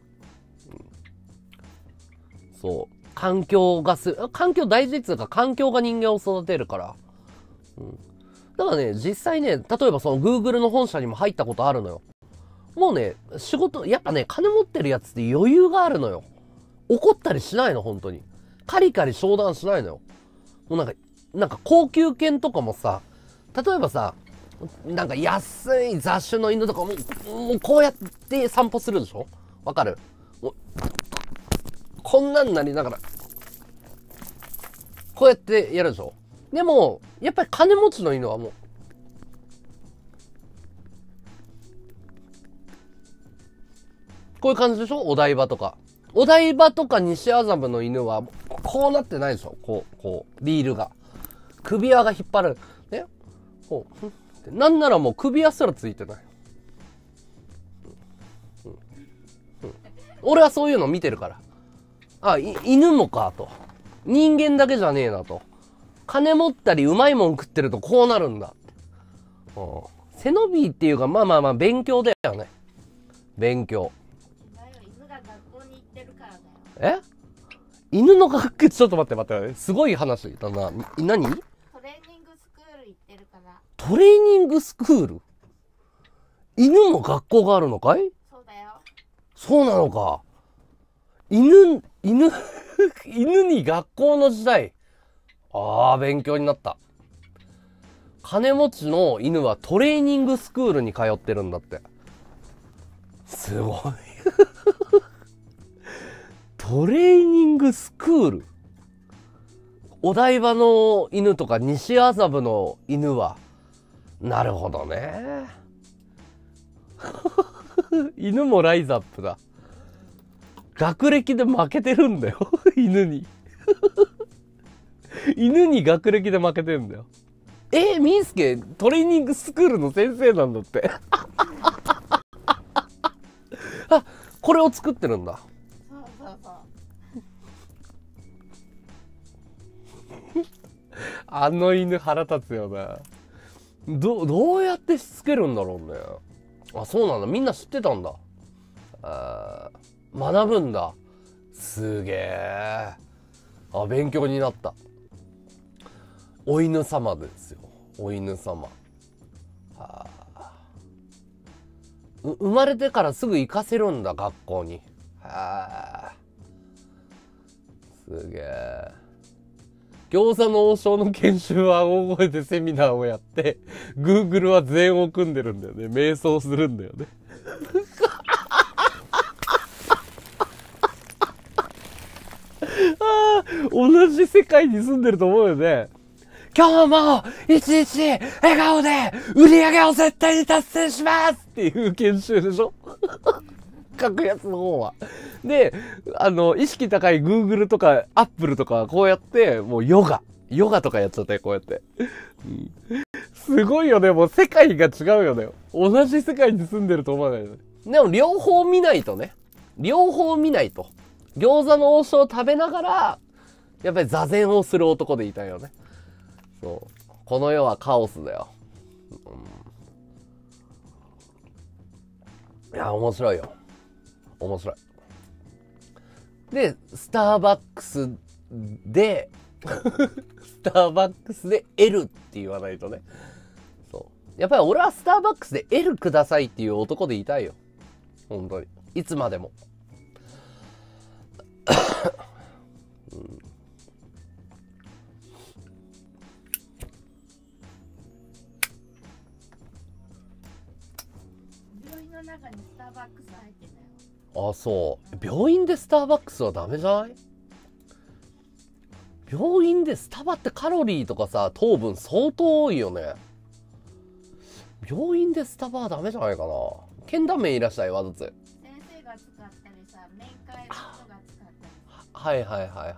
そう。環境大事っていうか環境が人間を育てるから。だからね、実際ね、例えばその Google の本社にも入ったことあるのよ。もうね、仕事、やっぱね、金持ってるやつって余裕があるのよ。怒ったりしないの、本当に。カリカリ商談しないのよ。もうなんか高級犬とかもさ、例えばさ、なんか安い雑種の犬とかもうこうやって散歩するでしょ？わかる？こんなんなりながら、こうやってやるでしょ？でも、やっぱり金持ちの犬はもう、こういう感じでしょ？お台場とか。お台場とか西麻布の犬は、こうなってないでしょ？こう、リールが。首輪が引っ張る。ね？こう、なんならもう首輪すらついてない。俺はそういうの見てるから。あ、犬もかと。人間だけじゃねえなと。金持ったりうまいもん食ってるとこうなるんだって。背伸びっていうか、まあ勉強だよね。勉強。 犬が学校に行ってるからだよ。 犬の学校、ちょっと待って。すごい話だな。何？ トレーニングスクール行ってるから。 トレーニングスクール？犬も学校があるのかい？ そうだよ。 そうなのか。犬に学校の時代。ああ、勉強になった。金持ちの犬はトレーニングスクールに通ってるんだって。すごい。トレーニングスクール。お台場の犬とか西麻布の犬は。なるほどね。犬もライズアップだ。学歴で負けてるんだよ。犬に。犬に学歴で負けてるんだよ。みーすけトレーニングスクールの先生なんだって。あ、これを作ってるんだ。 そう。 あの犬腹立つよな。どうやってしつけるんだろうね。あ、そうなんだ。みんな知ってたんだ。学ぶんだ。すげえ。あ、勉強になった。お犬様ですよ。お犬様。生まれてからすぐ行かせるんだ、学校に。 すげえ。餃子の王将の研修は大声でセミナーをやって、Google は禅を組んでるんだよね。瞑想するんだよね。ああ、同じ世界に住んでると思うよね。今日も一日笑顔で売り上げを絶対に達成しますっていう研修でしょ。書くやつの方は。で、意識高い Google とか Apple とかこうやって、もうヨガとかやっちゃって、こうやって。すごいよね。もう世界が違うよね。同じ世界に住んでると思わないよね。でも両方見ないとね。両方見ないと。餃子の王将を食べながら、やっぱり座禅をする男でいたよね。そう。この世はカオスだよ。いや、面白いよ。面白い。で、スターバックスでL って言わないとね。そう。やっぱり俺はスターバックスで L くださいっていう男でいたいよ。本当に。いつまでも。 病院の中にスターバックス入ってたよ。 あ、そう。病院でスターバックスはダメじゃない？病院でスタバってカロリーとかさ、糖分相当多いよね。病院でスタバはダメじゃないかな。剣断面いらっしゃい、わざつ。 先生が使ったりさ、面会の人が使ったり。 はいはいはいはい。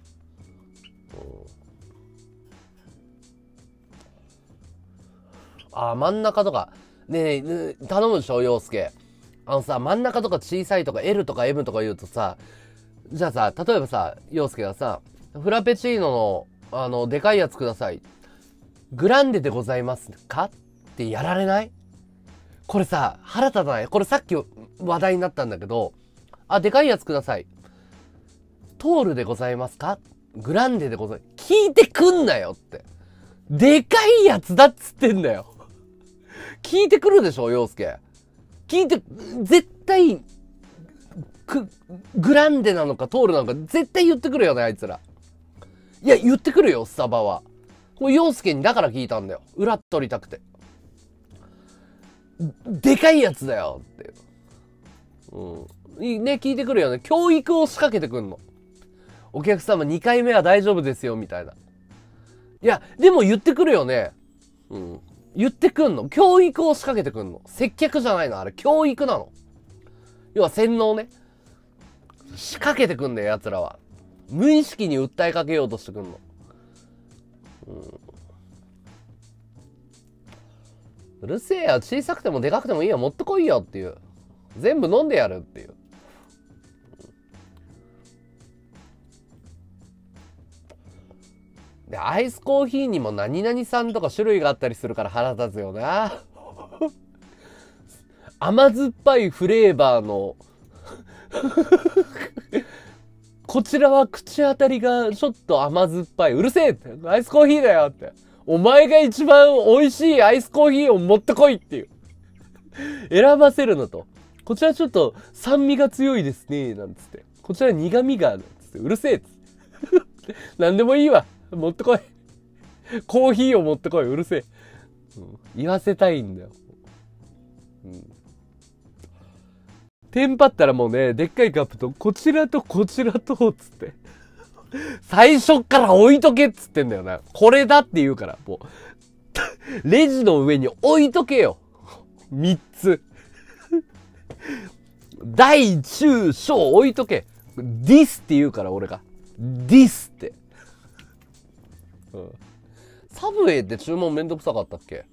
あ、真ん中とか。ねえ、頼むでしょ、陽介。さ、真ん中とか小さいとか L とか M とか言うとさ、じゃあさ、例えばさ、陽介がさ、フラペチーノの、でかいやつください。グランデでございますかってやられない？これさ、腹立たない？これさっき話題になったんだけど、あ、でかいやつください。トールでございますか？グランデでございます。聞いてくんなよって。でかいやつだっつってんだよ。聞いてくるでしょ、陽介。聞いて、絶対、グランデなのかトールなのか絶対言ってくるよね、あいつら。いや、言ってくるよ、スタバは。これ、陽介にだから聞いたんだよ。裏取りたくて。でかいやつだよって。いいね、聞いてくるよね。教育を仕掛けてくんの。お客様2回目は大丈夫ですよ、みたいな。いや、でも言ってくるよね。言ってくんの。教育を仕掛けてくんの。接客じゃないの。あれ、教育なの。要は洗脳ね。仕掛けてくんだよ、奴らは。無意識に訴えかけようとしてくんの。うるせえよ。小さくてもでかくてもいいよ。持ってこいよっていう。全部飲んでやるっていう。で、アイスコーヒーにも何々さんとか種類があったりするから腹立つよな。甘酸っぱいフレーバーのこちらは口当たりがちょっと甘酸っぱい。うるせえって。アイスコーヒーだよって。お前が一番美味しいアイスコーヒーを持ってこいっていう。選ばせるのと。こちらちょっと酸味が強いですね。なんつって。こちら苦味が。なんつって。うるせえっつって。なんでもいいわ。持ってこい。コーヒーを持ってこい。うるせえ。言わせたいんだよ。テンパったらもうね、でっかいカップと、こちらとこちらと、つって。最初っから置いとけっつってんだよな。これだって言うから、もう。レジの上に置いとけよ。3つ。大、中、小置いとけ。ディスって言うから、俺が。ディスって。サブウェイって注文めんどくさかったっけ？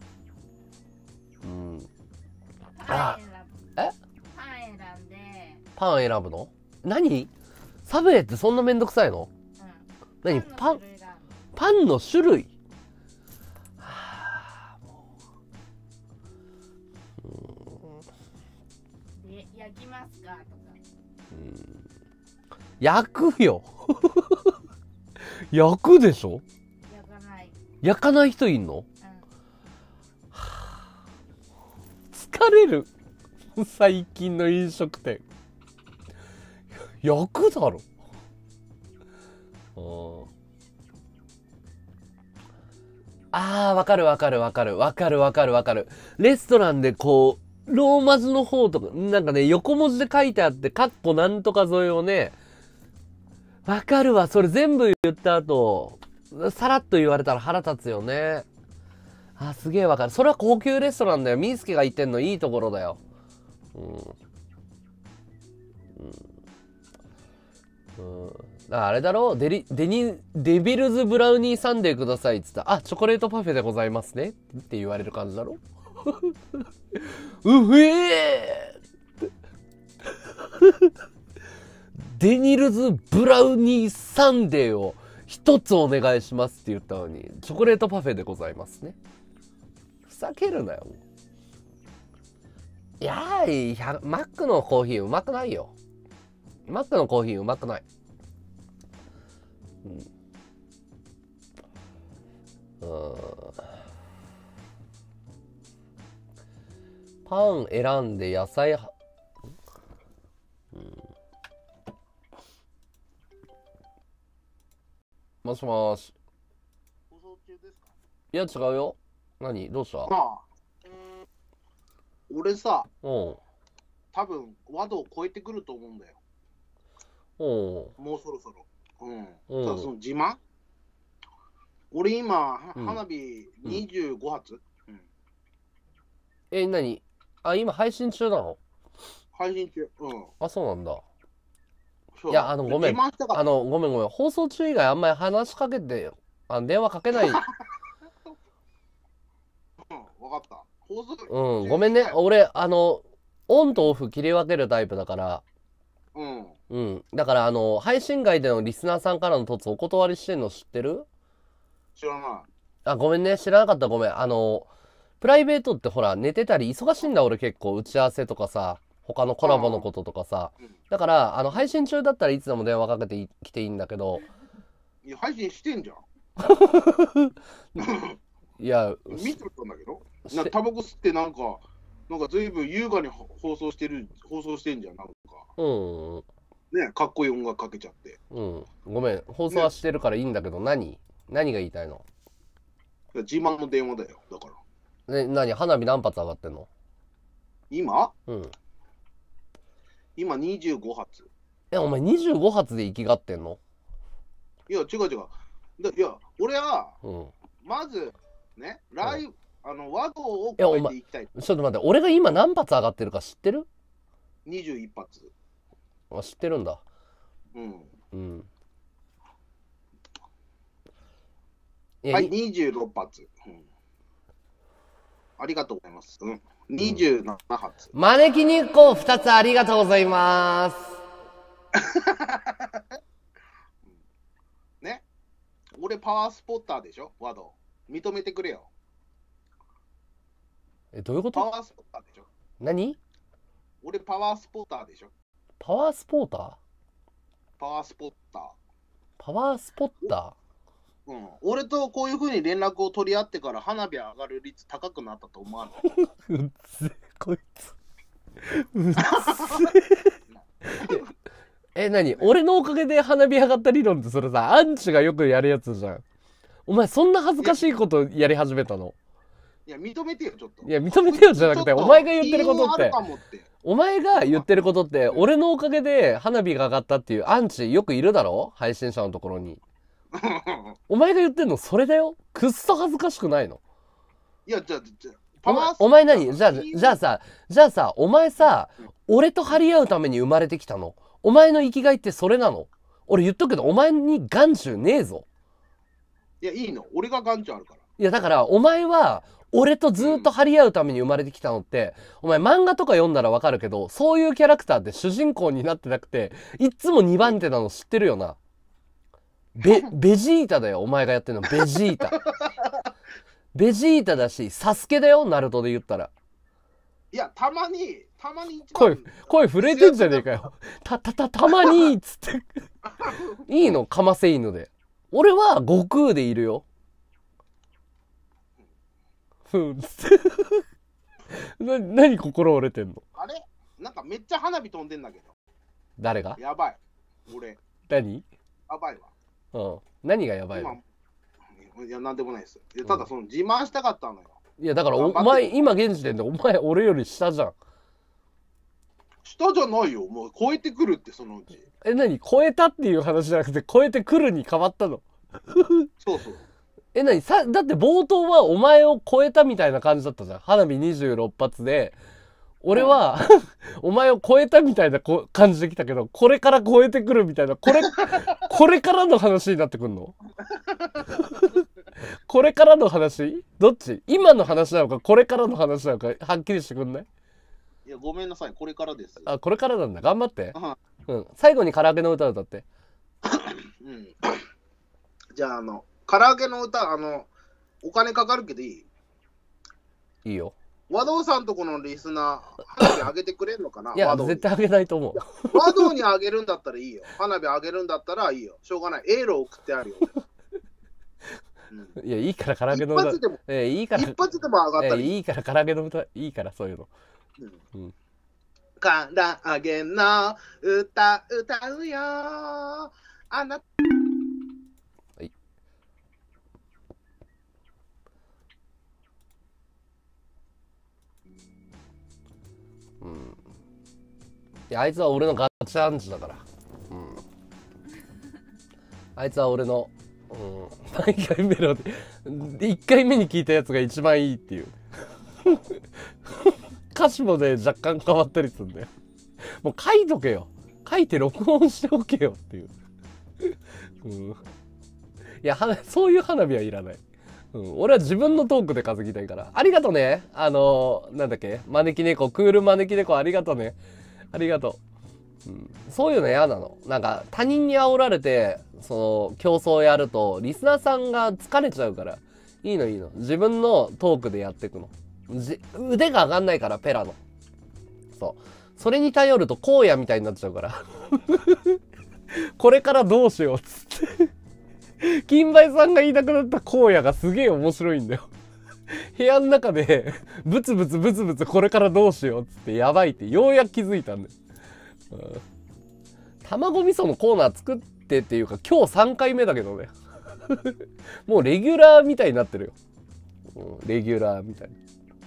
パン選ぶ。 え？ パン選んで。 パン選ぶの？何？サブウェイってそんなめんどくさいの？何？パンの種類？ 焼きますかとか。 焼くよ。焼くでしょ？ 焼かない。 焼かない人いんの？疲れる。最近の飲食店。焼くだろ。 あー、わかるわかるわかるわかるわかるわかる。レストランでこう、ローマ字の方とか、なんかね、横文字で書いてあって、カッコなんとか沿いをね、わかるわ。それ全部言った後、さらっと言われたら腹立つよね。あ、すげえわかる。それは高級レストランだよ。ミースケが言ってんのいいところだよ。だからあれだろう、デビルズブラウニーサンデーくださいっつったら、あ、チョコレートパフェでございますねって言われる感じだろうえーデニルズブラウニーサンデーを一つお願いしますって言ったのに、チョコレートパフェでございますね。ふざけるなよ。いやー、マックのコーヒーうまくないよ。マックのコーヒーうまくない。パン選んで野菜もしもし。 放送中ですか？ いや違うよ。何どうした？ ああ、俺さ、 うん。 多分ワドを超えてくると思うんだよ。もうそろそろ。ただその自慢？俺今、花火25発、 何？あ、今配信中なの？ 配信中。 あ、そうなんだ。 そういや、ごめん。 自慢したかった。 ごめん。放送中以外あんまり話しかけて、電話かけない。 わかった。放送ごめんね。俺、オンとオフ切り分けるタイプだから。だから、配信外でのリスナーさんからの凸お断りしてんの知ってる？ 知らない。 あ、ごめんね。知らなかった。ごめん。プライベートってほら、寝てたり忙しいんだ、俺結構。打ち合わせとかさ、他のコラボのこととかさ。だから、配信中だったらいつでも電話かけてきていいんだけど。 いや、配信してんじゃん。 いや、 見てたんだけど。タバコ吸ってなんかずいぶん優雅に放送してんじゃん、なんか。ね、かっこいい音楽かけちゃって。 ごめん。放送はしてるからいいんだけど、何が言いたいの？ 自慢の電話だよ、だから。 何花火何発上がってんの？ 今25発。 お前25発で生きがってんの？ いや、違う。いや、俺は、まず、ね、和道を超えていきたい。 ちょっと待って、俺が今何発上がってるか知ってる ？21発。 あ、知ってるんだ。 はい、26発。ありがとうございます。27発。 招き日光2つありがとうございます。 ね。俺パワースポッターでしょ、ワド。認めてくれよ。 どういうこと？ パワースポッターでしょ。 何？ 俺パワースポッターでしょ。 パワースポーター？ パワースポッター。 パワースポッター？俺とこういう風に連絡を取り合ってから花火上がる率高くなったと思わない？ うっぜこいつ。何？俺のおかげで花火上がった理論ってそれさ、アンチがよくやるやつじゃん。お前そんな恥ずかしいことやり始めたの？ いや、認めてよ、ちょっと。 いや、認めてよじゃなくて、お前が言ってることって、俺のおかげで花火が上がったっていうアンチよくいるだろ？配信者のところに。お前が言ってんのそれだよ。くっそ恥ずかしくないの？ いや、じゃあ、お前何？じゃあさ、お前さ、俺と張り合うために生まれてきたの？お前の生きがいってそれなの？俺言っとくけど、お前に眼中ねえぞ。 いや、いいの。俺が眼中あるから。 いや、だから、お前は、俺とずっと張り合うために生まれてきたのって、お前漫画とか読んだらわかるけど、そういうキャラクターって主人公になってなくて、いっつも2番手なの知ってるよな。ベジータだよ、お前がやってるの。ベジータ。ベジータだし、サスケだよ、ナルトで言ったら。 いや、たまに声震えてんじゃねえかよ。たまにっつって。いいの、かませ犬で。俺は悟空でいるよ。何心折れてんの？ あれなんかめっちゃ花火飛んでんだけど。 誰が？ やばい。俺。 何？ やばいわ。 うん。何がやばいの？ いや、なんでもないです。ただ、その自慢したかったのよ。 いや、だからお前、今現時点でお前、俺より下じゃん。 下じゃないよ。もう超えてくるって、そのうち。 何超えたっていう話じゃなくて、超えてくるに変わったの？ そうそう。 何だって冒頭はお前を超えたみたいな感じだったじゃん。花火26発で。俺は、お前を超えたみたいな感じで来たけど、これから超えてくるみたいな、これからの話になってくんの？これからの話？どっち？今の話なのか、これからの話なのか、はっきりしてくんない？ いや、ごめんなさい。これからです。 あ、これからなんだ。頑張って。うん。最後に唐揚げの歌歌って。 うん。じゃあ、唐揚げの歌、お金かかるけどいい？ いいよ。 和道さんとこのリスナー、花火あげてくれんのかな？ いや、絶対あげないと思う。 和道にあげるんだったらいいよ。花火あげるんだったらいいよ。しょうがない。エールを送ってあるよ。 いや、いいから唐揚げの歌。いいから。 一発でも上がったらいいから唐揚げの歌。いいから、そういうの。 唐揚げの歌歌うよ。あなた。はい。いや、あいつは俺のガチアンチだから。あいつは俺の、何回目ので、1回目に聞いたやつが一番いいっていう。歌詞もね、若干変わったりするんだよ。もう書いとけよ。書いて録音しておけよっていう。いや、そういう花火はいらない。俺は自分のトークで稼ぎたいから。ありがとね。なんだっけ？招き猫、クール招き猫ありがとね。ありがとう。そういうの嫌なの。なんか他人に煽られて、競争やると、リスナーさんが疲れちゃうから。いいのいいの。自分のトークでやっていくの。腕が上がんないから、ペラの。そう。それに頼ると荒野みたいになっちゃうから。これからどうしようっつって。金梅さんが言いたくなった荒野がすげえ面白いんだよ。部屋の中で、ブツブツブツブツこれからどうしようっつってやばいってようやく気づいたんだよ。卵味噌のコーナー作ってっていうか今日3回目だけどね。もうレギュラーみたいになってるよ。レギュラーみたいな。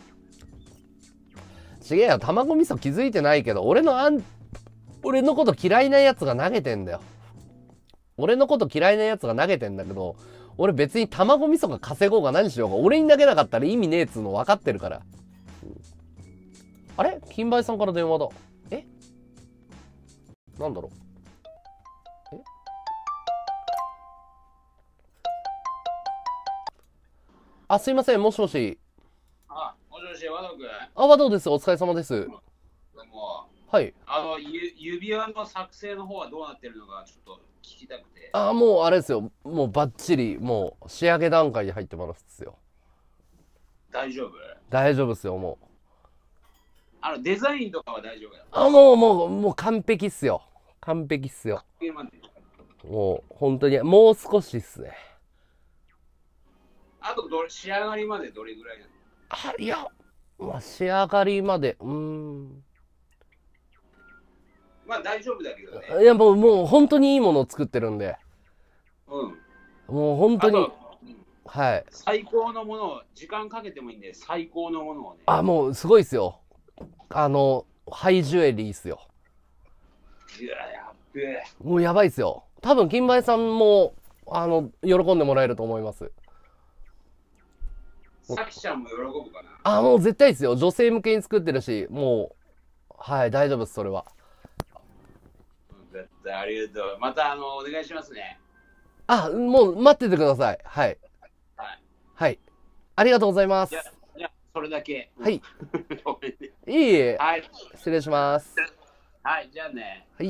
ちげえよ、卵味噌気づいてないけど、俺のこと嫌いなやつが投げてんだよ。俺のこと嫌いなやつが投げてんだけど、俺別に卵味噌が稼ごうが何しようが、俺に投げなかったら意味ねえっつうの分かってるから。あれ？金梅さんから電話だ。なんだろう？あ、すいません、もしもし。 もしもし、和道くん。 和道です。お疲れ様です。はい。 指輪の作成の方はどうなってるのか、ちょっと聞きたくて。 もうあれですよ。もうバッチリ、もう仕上げ段階に入ってますよ。 大丈夫？ 大丈夫ですよ、もう。デザインとかは大丈夫だ。もう完璧っすよ。完璧っすよ。もう、本当に、もう少しっすね。 あと仕上がりまでどれぐらいなの？ いや、仕上がりまで、 まあ大丈夫だけどね。 いや、もう本当にいいものを作ってるんで。もう本当に。はい。 最高のものを、時間かけてもいいんで、最高のものをね。 もうすごいっすよ。ハイジュエリーっすよ。 いや、やっべえ。 もうやばいっすよ。多分、金梅さんも、喜んでもらえると思います。 さきちゃんも喜ぶかな。もう絶対っすよ。女性向けに作ってるし、もう、はい、大丈夫です、それは。 絶対ありがとう。また、お願いしますね。 もう待っててください。はい。 はい。 はい。ありがとうございます。 いや、それだけ。 はい。いいえ。 はい。 失礼します。 はい、じゃあね。 はい。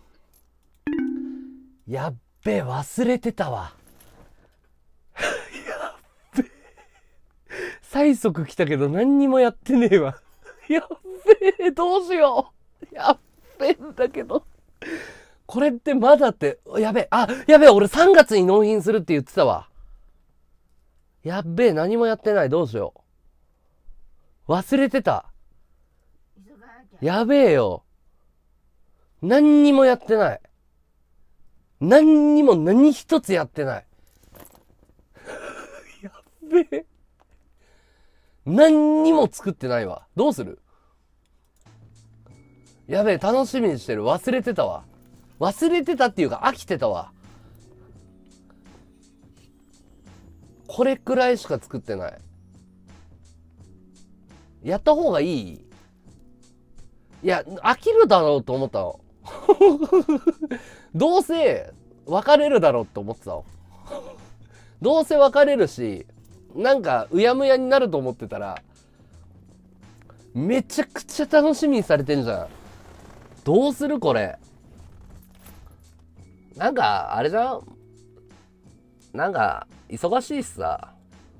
やっべえ、忘れてたわ。やっべえ。催促来たけど何にもやってねえわ。やっべえ、どうしよう。やっべえんだけど。これってまだって、やべえ、やべえ、俺3月に納品するって言ってたわ。やっべえ、何もやってない。どうしよう。忘れてた。やべえよ。何にもやってない。 何にも何一つやってない。やっべえ。何にも作ってないわ。どうする？やべえ、楽しみにしてる。忘れてたわ。忘れてたっていうか飽きてたわ。これくらいしか作ってない。やった方がいい？いや、飽きるだろうと思ったの。どうせ別れるだろうって思ってたの。どうせ別れるし、なんかうやむやになると思ってたら、めちゃくちゃ楽しみにされてんじゃん。どうするこれ。なんかあれじゃん。なんか忙しいしさ。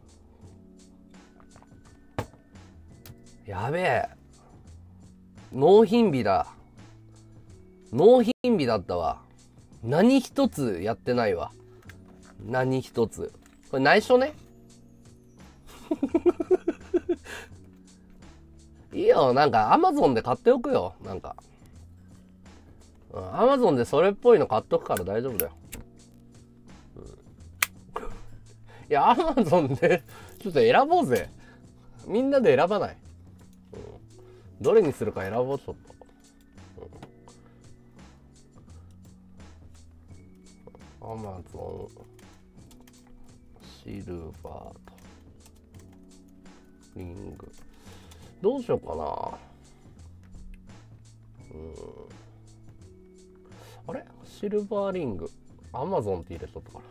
やべえ。納品日だ。納品日だったわ。何一つやってないわ。何一つ。これ内緒ね。いいよ、なんか Amazon で買っておくよ。なんか。Amazon でそれっぽいの買っとくから大丈夫だよ。いや、Amazon でちょっと選ぼうぜ。みんなで選ばない。どれにするか選ぼう、ちょっと。Amazon シルバーとリング。どうしようかな。あれシルバーリング。Amazon って入れとったから。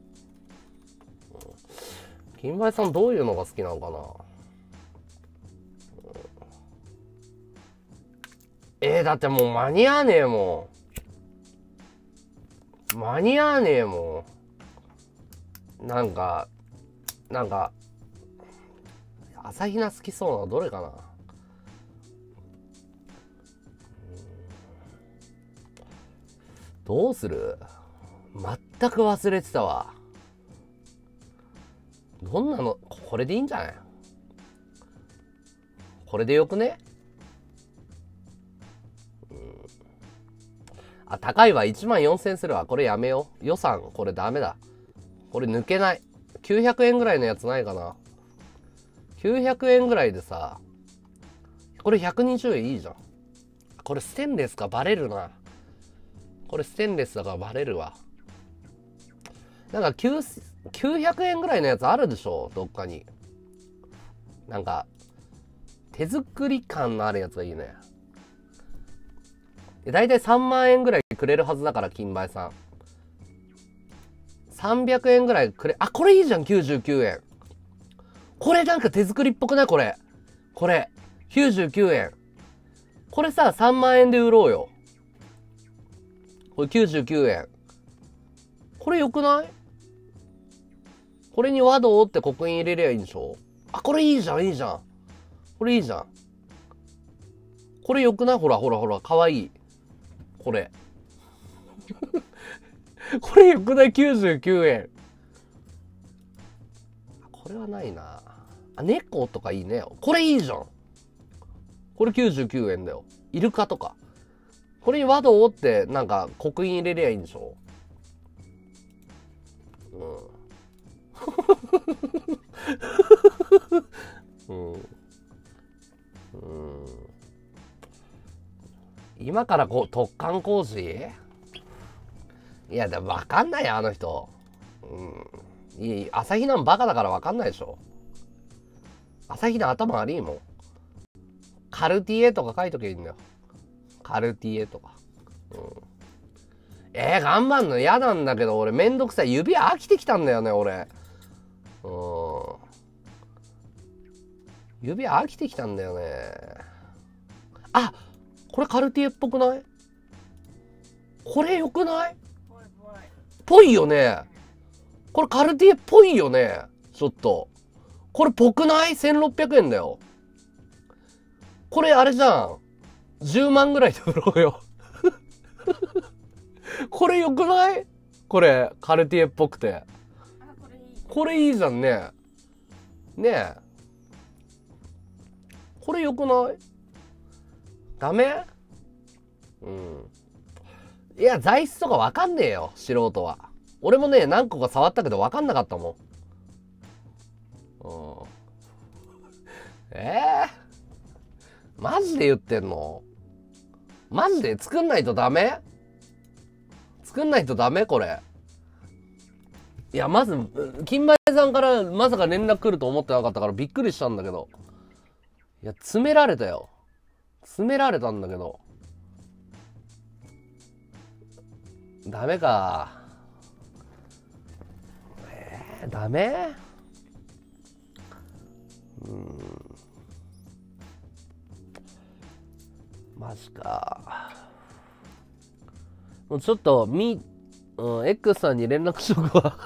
金梅さんどういうのが好きなのかな。だってもう間に合わねえもん。間に合わねえもん。なんか朝比奈好きそうなのどれかな。どうする？全く忘れてたわ。どんなの？これでいいんじゃない？これでよくね？あ、高いわ。14,000するわ。これやめよう。予算、これダメだ。これ抜けない。900円ぐらいのやつないかな。900円ぐらいでさ、これ120円いいじゃん。これステンレスかバレるな。これステンレスだからバレるわ。なんか900円ぐらいのやつあるでしょ、どっかに。なんか手作り感のあるやつがいいね。だいたい3万円ぐらいくれるはずだから、金梅さん。300円ぐらいくれ。あ、これいいじゃん、99円。これなんか手作りっぽくない？これ。これ。99円。これさ、3万円で売ろうよ。これ99円。これ良くない？これに和道って刻印入れりゃいいんでしょ？あ、これいいじゃん、いいじゃん。これいいじゃん。これ良くない？ほらほらほら、かわいい。これ。これ良くない？ 99 円。これはないな。あ、猫とかいいね。これいいじゃん。これ99円だよ。イルカとか。これに和道ってなんか刻印入れりゃいいんでしょ？今からこう突貫工事？いや、でも分かんないよ、あの人。朝日奈バカだから分かんないでしょ。朝日奈頭悪いもん。カルティエとか書いとけばいいんだよ。カルティエとか。頑張んの嫌なんだけど、俺めんどくさい。指飽きてきたんだよね、俺。指飽きてきたんだよね。あ、これカルティエっぽくない？これよくない？ぽいよね。これカルティエっぽいよね。ちょっと。これぽくない？ 1600 円だよ。これあれじゃん。10万ぐらいで売ろうよ。これよくない？これカルティエっぽくて。これいいじゃんね。ねえ。これよくない？ダメ？ いや、材質とかわかんねえよ、素人は。俺もね、何個か触ったけどわかんなかったもん。マジで言ってんの？マジで作んないとダメ？作んないとダメこれ。いや、まず、金梅さんからまさか連絡来ると思ってなかったからびっくりしたんだけど。いや、詰められたよ。詰められたんだけど。ダメか。ダメ？マジか。もうちょっとX さんに連絡しとくわ。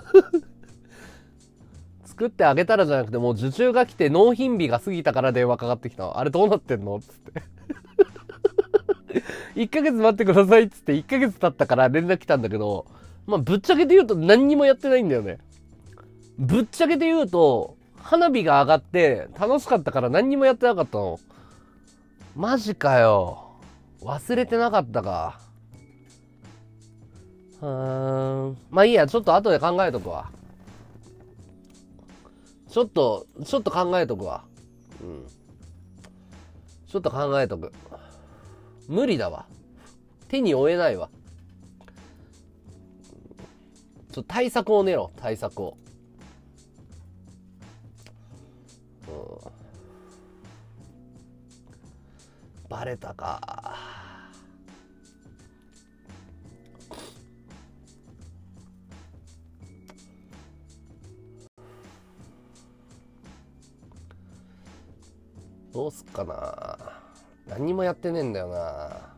作ってあげたらじゃなくて、もう受注が来て納品日が過ぎたから電話かかってきた。あれどうなってんの？つって。1ヶ月待ってくださいっつって1ヶ月経ったから連絡来たんだけど、まあぶっちゃけて言うと何にもやってないんだよね。ぶっちゃけて言うと、花火が上がって楽しかったから何にもやってなかったの。マジかよ。忘れてなかったか。まあいいや、ちょっと後で考えとくわ。ちょっと考えとくわ。ちょっと考えとく。無理だわ。手に負えないわ。対策を練ろう、対策を。バレたか。どうすっかな。何にもやってねえんだよな。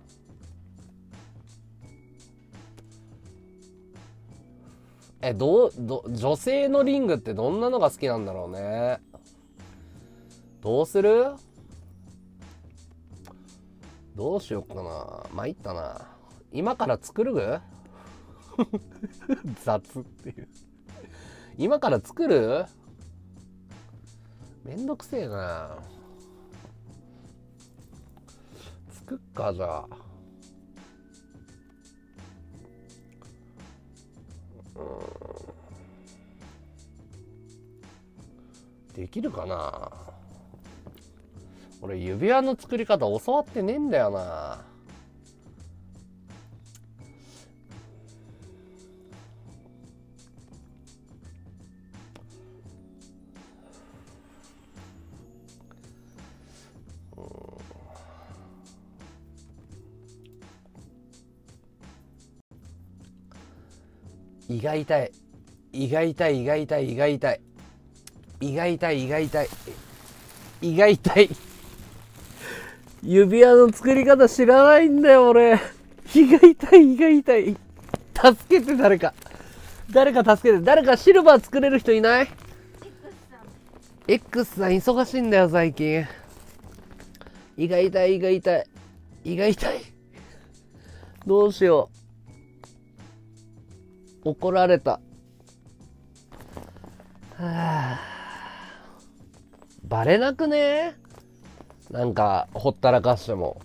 女性のリングってどんなのが好きなんだろうね。どうする？どうしよっかな。参ったな。今から作る？雑っていう。今から作る？めんどくせえな。作っか、じゃあ。できるかな。俺指輪の作り方教わってねえんだよな。胃が痛い。胃が痛い、胃が痛い、胃が痛い。胃が痛い、胃が痛い。胃が痛い。指輪の作り方知らないんだよ、俺。胃が痛い、胃が痛い。助けて、誰か。誰か助けて。誰かシルバー作れる人いない？ X さん忙しいんだよ、最近。胃が痛い、胃が痛い。胃が痛い。どうしよう。怒られた。はあ、バレなくね？なんかほったらかしても。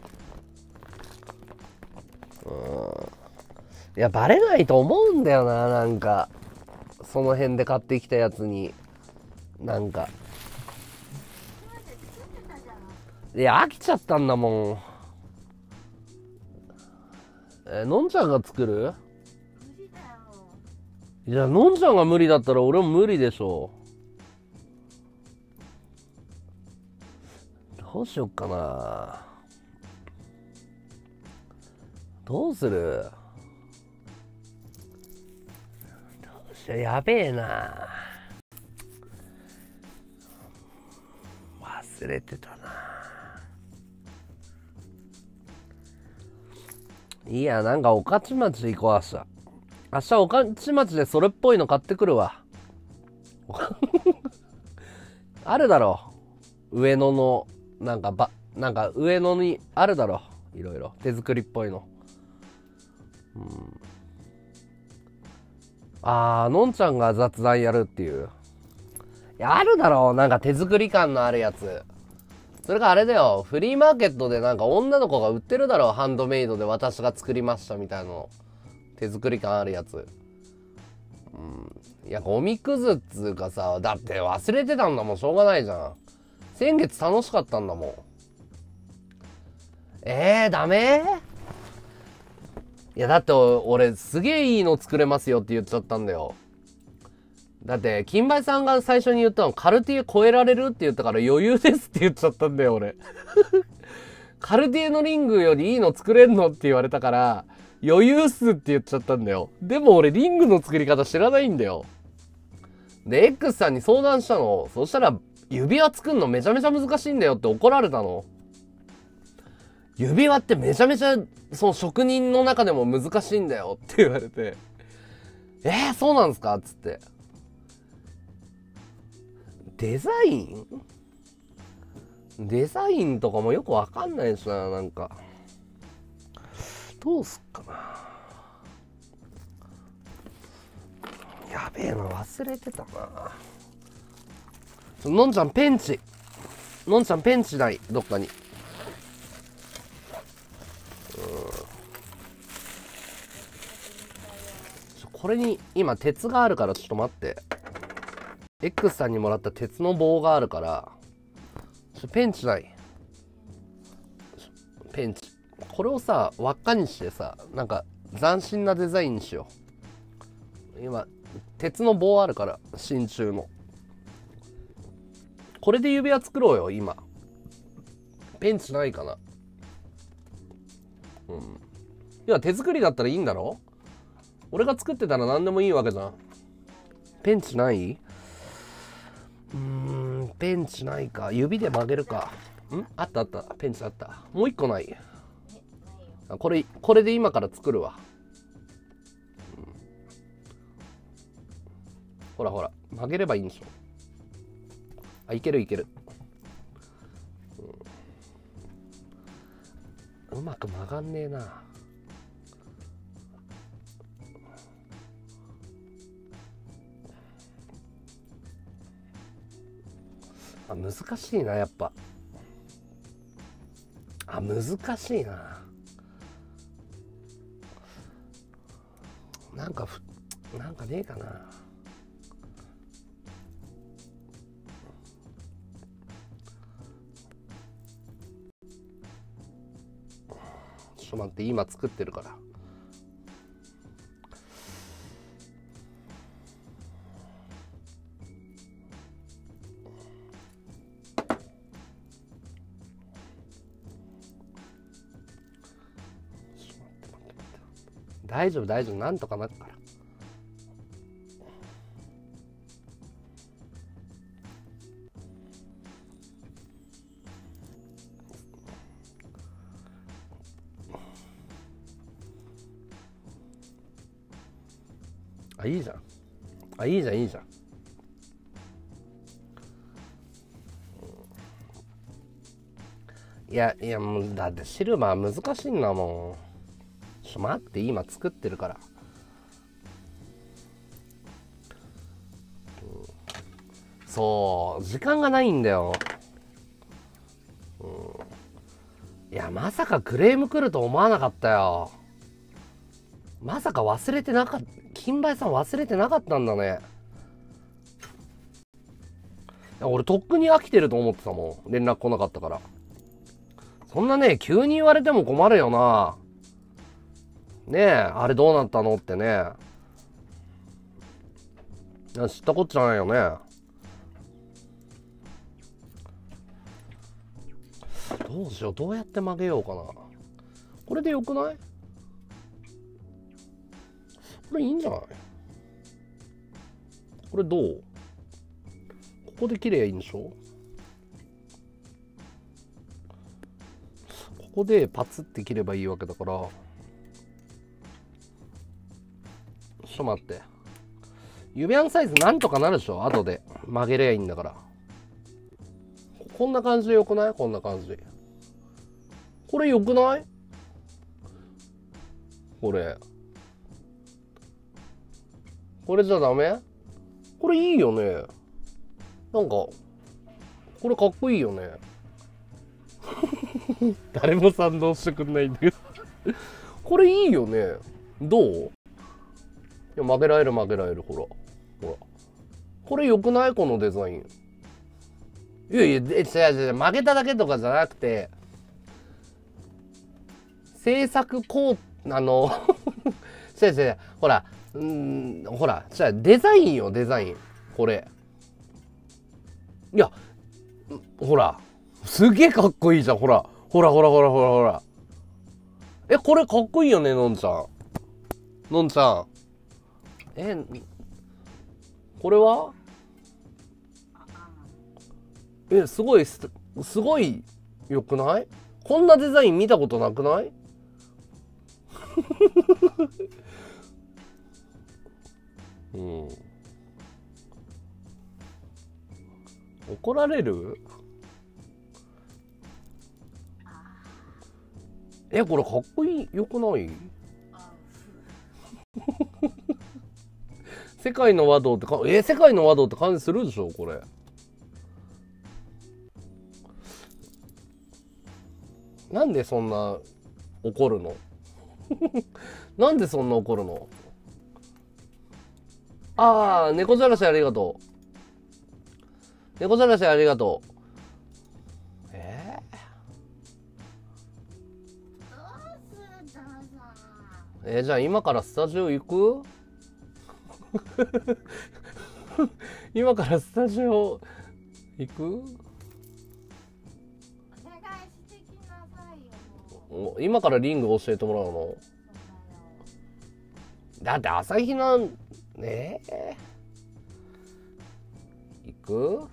いや、バレないと思うんだよな。なんかその辺で買ってきたやつになんか、いや飽きちゃったんだもん。のんちゃんが作る？いや、のんちゃんが無理だったら俺も無理でしょ。どうしよっかな。どうする？どうしよう、やべえな。忘れてたな。いや、なんか御徒町行こう、明日。明日御徒町でそれっぽいの買ってくるわ。あるだろ。上野のなんか上野にあるだろ。いろいろ手作りっぽいの。のんちゃんが雑談やるっていう。いや、あるだろう。なんか手作り感のあるやつ。 それがあれだよ、フリーマーケットでなんか女の子が売ってるだろう、ハンドメイドで私が作りましたみたいなの。手作り感あるやつ。いや、ゴミくずっつうかさ、だって忘れてたんだもん、しょうがないじゃん。先月楽しかったんだもん。ダメ？いや、だって俺すげえいいの作れますよって言っちゃったんだよ。だって、金梅さんが最初に言ったの、カルティエ超えられるって言ったから余裕ですって言っちゃったんだよ、俺。カルティエのリングよりいいの作れんのって言われたから、余裕っすって言っちゃったんだよ。でも俺リングの作り方知らないんだよ。で、X さんに相談したの。そしたら、指輪作んのめちゃめちゃ難しいんだよって怒られたの。指輪ってめちゃめちゃ、その職人の中でも難しいんだよって言われて。そうなんですかつって。デザインとかもよくわかんないしな、なんか。どうすっかな。やべえな、忘れてたな。のんちゃんペンチない、どっかに。これに今鉄があるからちょっと待って。X さんにもらった鉄の棒があるから、ペンチない。ペンチ。これをさ、輪っかにしてさ、なんか斬新なデザインにしよう。今、鉄の棒あるから、真鍮の。これで指輪作ろうよ、今。ペンチないかな。いや、手作りだったらいいんだろ？俺が作ってたら何でもいいわけじゃん。ペンチない？ペンチないか。指で曲げるか。あったあった。ペンチあった。もう一個ない。これで今から作るわ。ほらほら。曲げればいいんでしょ。あ、いけるいける。うまく曲がんねえな。難しいな、やっぱ。難しいな。なんかねえかな。ちょっと待って、今作ってるから。大丈夫大丈夫、なんとかなるから。いいじゃん。いいじゃんいいじゃん。いやもうだってシルバー難しいんだもん。ちょっと待って、今作ってるから。そう時間がないんだよ。いや、まさかクレーム来ると思わなかったよ。まさか忘れてなかった。金梅さん忘れてなかったんだね。いや、俺とっくに飽きてると思ってたもん。連絡来なかったから。そんなね、急に言われても困るよな。ねえ、あれどうなったのってね。知ったこっちゃないよね。どうしよう、どうやって曲げようかな。これでよくない？これいいんじゃない？これどう？ここで切ればいいんでしょ？ここでパツって切ればいいわけだから。ちょっと待って。指輪のサイズなんとかなるでしょ？後で曲げればいいんだから。こんな感じでよくない？こんな感じ。これよくない？これじゃダメ？これいいよね。なんかこれかっこいいよね。 誰も賛同してくんないんだけど。 これいいよね。どう？いや、曲げられる、ほら。これ良くない？このデザイン。いやいや、違う、曲げただけとかじゃなくて、制作工、違う、ほら、ほら、デザインよ、デザイン。これ。いや、ほら、すげえかっこいいじゃん、ほら。ほら。これかっこいいよね、のんちゃん。これはすごい良くない？こんなデザイン見たことなくない？うん。怒られる？これかっこいい、良くない？世界の和道って世界の和道って感じするでしょ、これ。なんでそんな怒るの？なんでそんな怒るの？ああ、猫じゃらしありがとう。猫じゃらしありがとう。じゃあ今からスタジオ行く？今からスタジオ行く？ お願いしてきなさいよ。 今からリング教えてもらうの？だって朝日なん行く？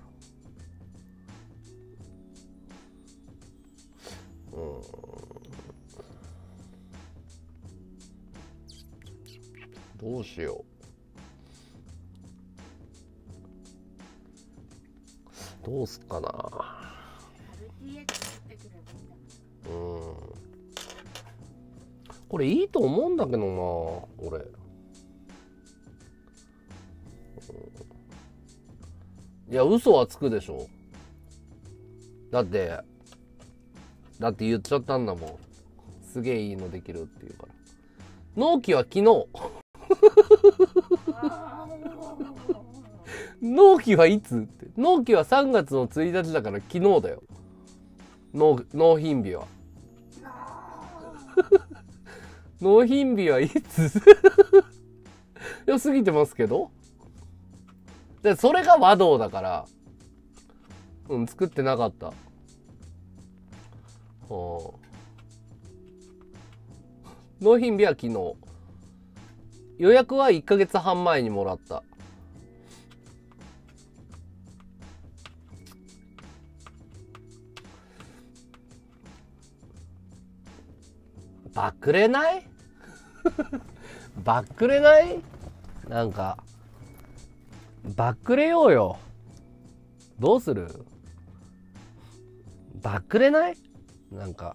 どうしよう。どうすっかな。これいいと思うんだけどな、俺。いや、嘘はつくでしょ。だって言っちゃったんだもん。すげえいいのできるっていうから。納期は昨日。納期はいつって。納期は3月の1日だから昨日だよ。納品日は。納品日はいつ？いや、過ぎてますけど。で、それが和道だから。作ってなかった。はあ。納品日は昨日。予約は1ヶ月半前にもらった。バックれない？バックれない？なんかバックれようよ。どうする？バックれない？なんか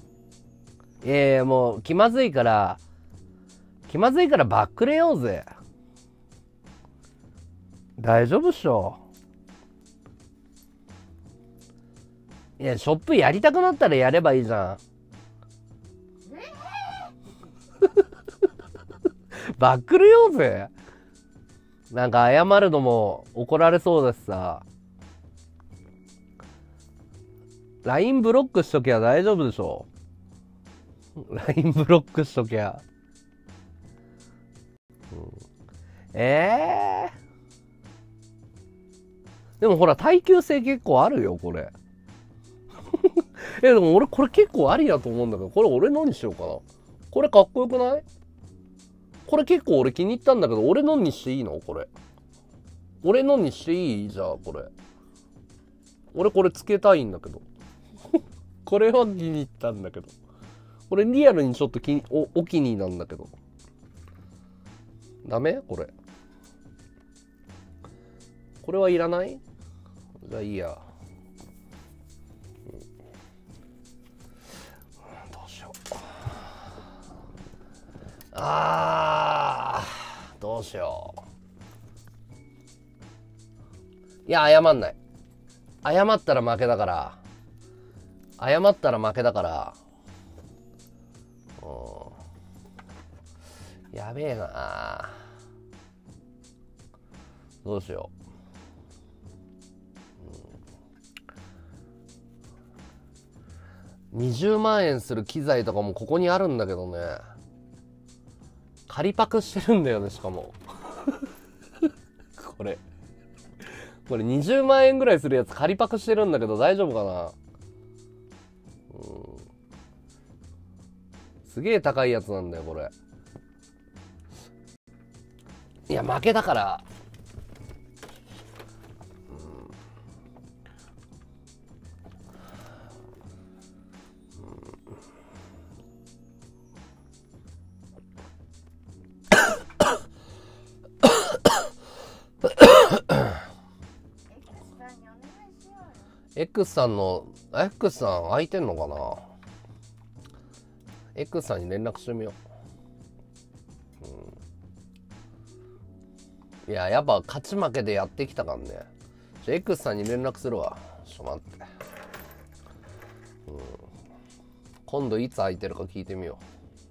もう気まずいからバックれようぜ。大丈夫っしょ。いや、ショップやりたくなったらやればいいじゃん。バックれようぜ。なんか謝るのも怒られそうだしさ。LINE ブロックしときゃ大丈夫でしょ。LINE ブロックしときゃ。でもほら耐久性結構あるよこれ。でも俺これ結構ありだと思うんだけど、これ俺のにしようかな。これかっこよくない？これ結構俺気に入ったんだけど、俺のにしていいの？これ俺のにしていい？じゃあこれ俺これつけたいんだけど。これは気に入ったんだけど、これリアルにちょっとお気に入りなんだけど。ダメ？これはいらない？じゃあいいや。どうしよう。どうしよう。いや、謝んない。謝ったら負けだから。 謝ったら負けだから。やべえな。どうしよう。20万円する機材とかもここにあるんだけどね。仮パクしてるんだよね、しかも。これ20万円ぐらいするやつ仮パクしてるんだけど大丈夫かな。すげえ高いやつなんだよこれ。いや負けだから。X さんの X さん空いてんのかな。 X さんに連絡してみよう。いややっぱ勝ち負けでやってきたからね。X さんに連絡するわ。ちょっと待って、今度いつ空いてるか聞いてみよう。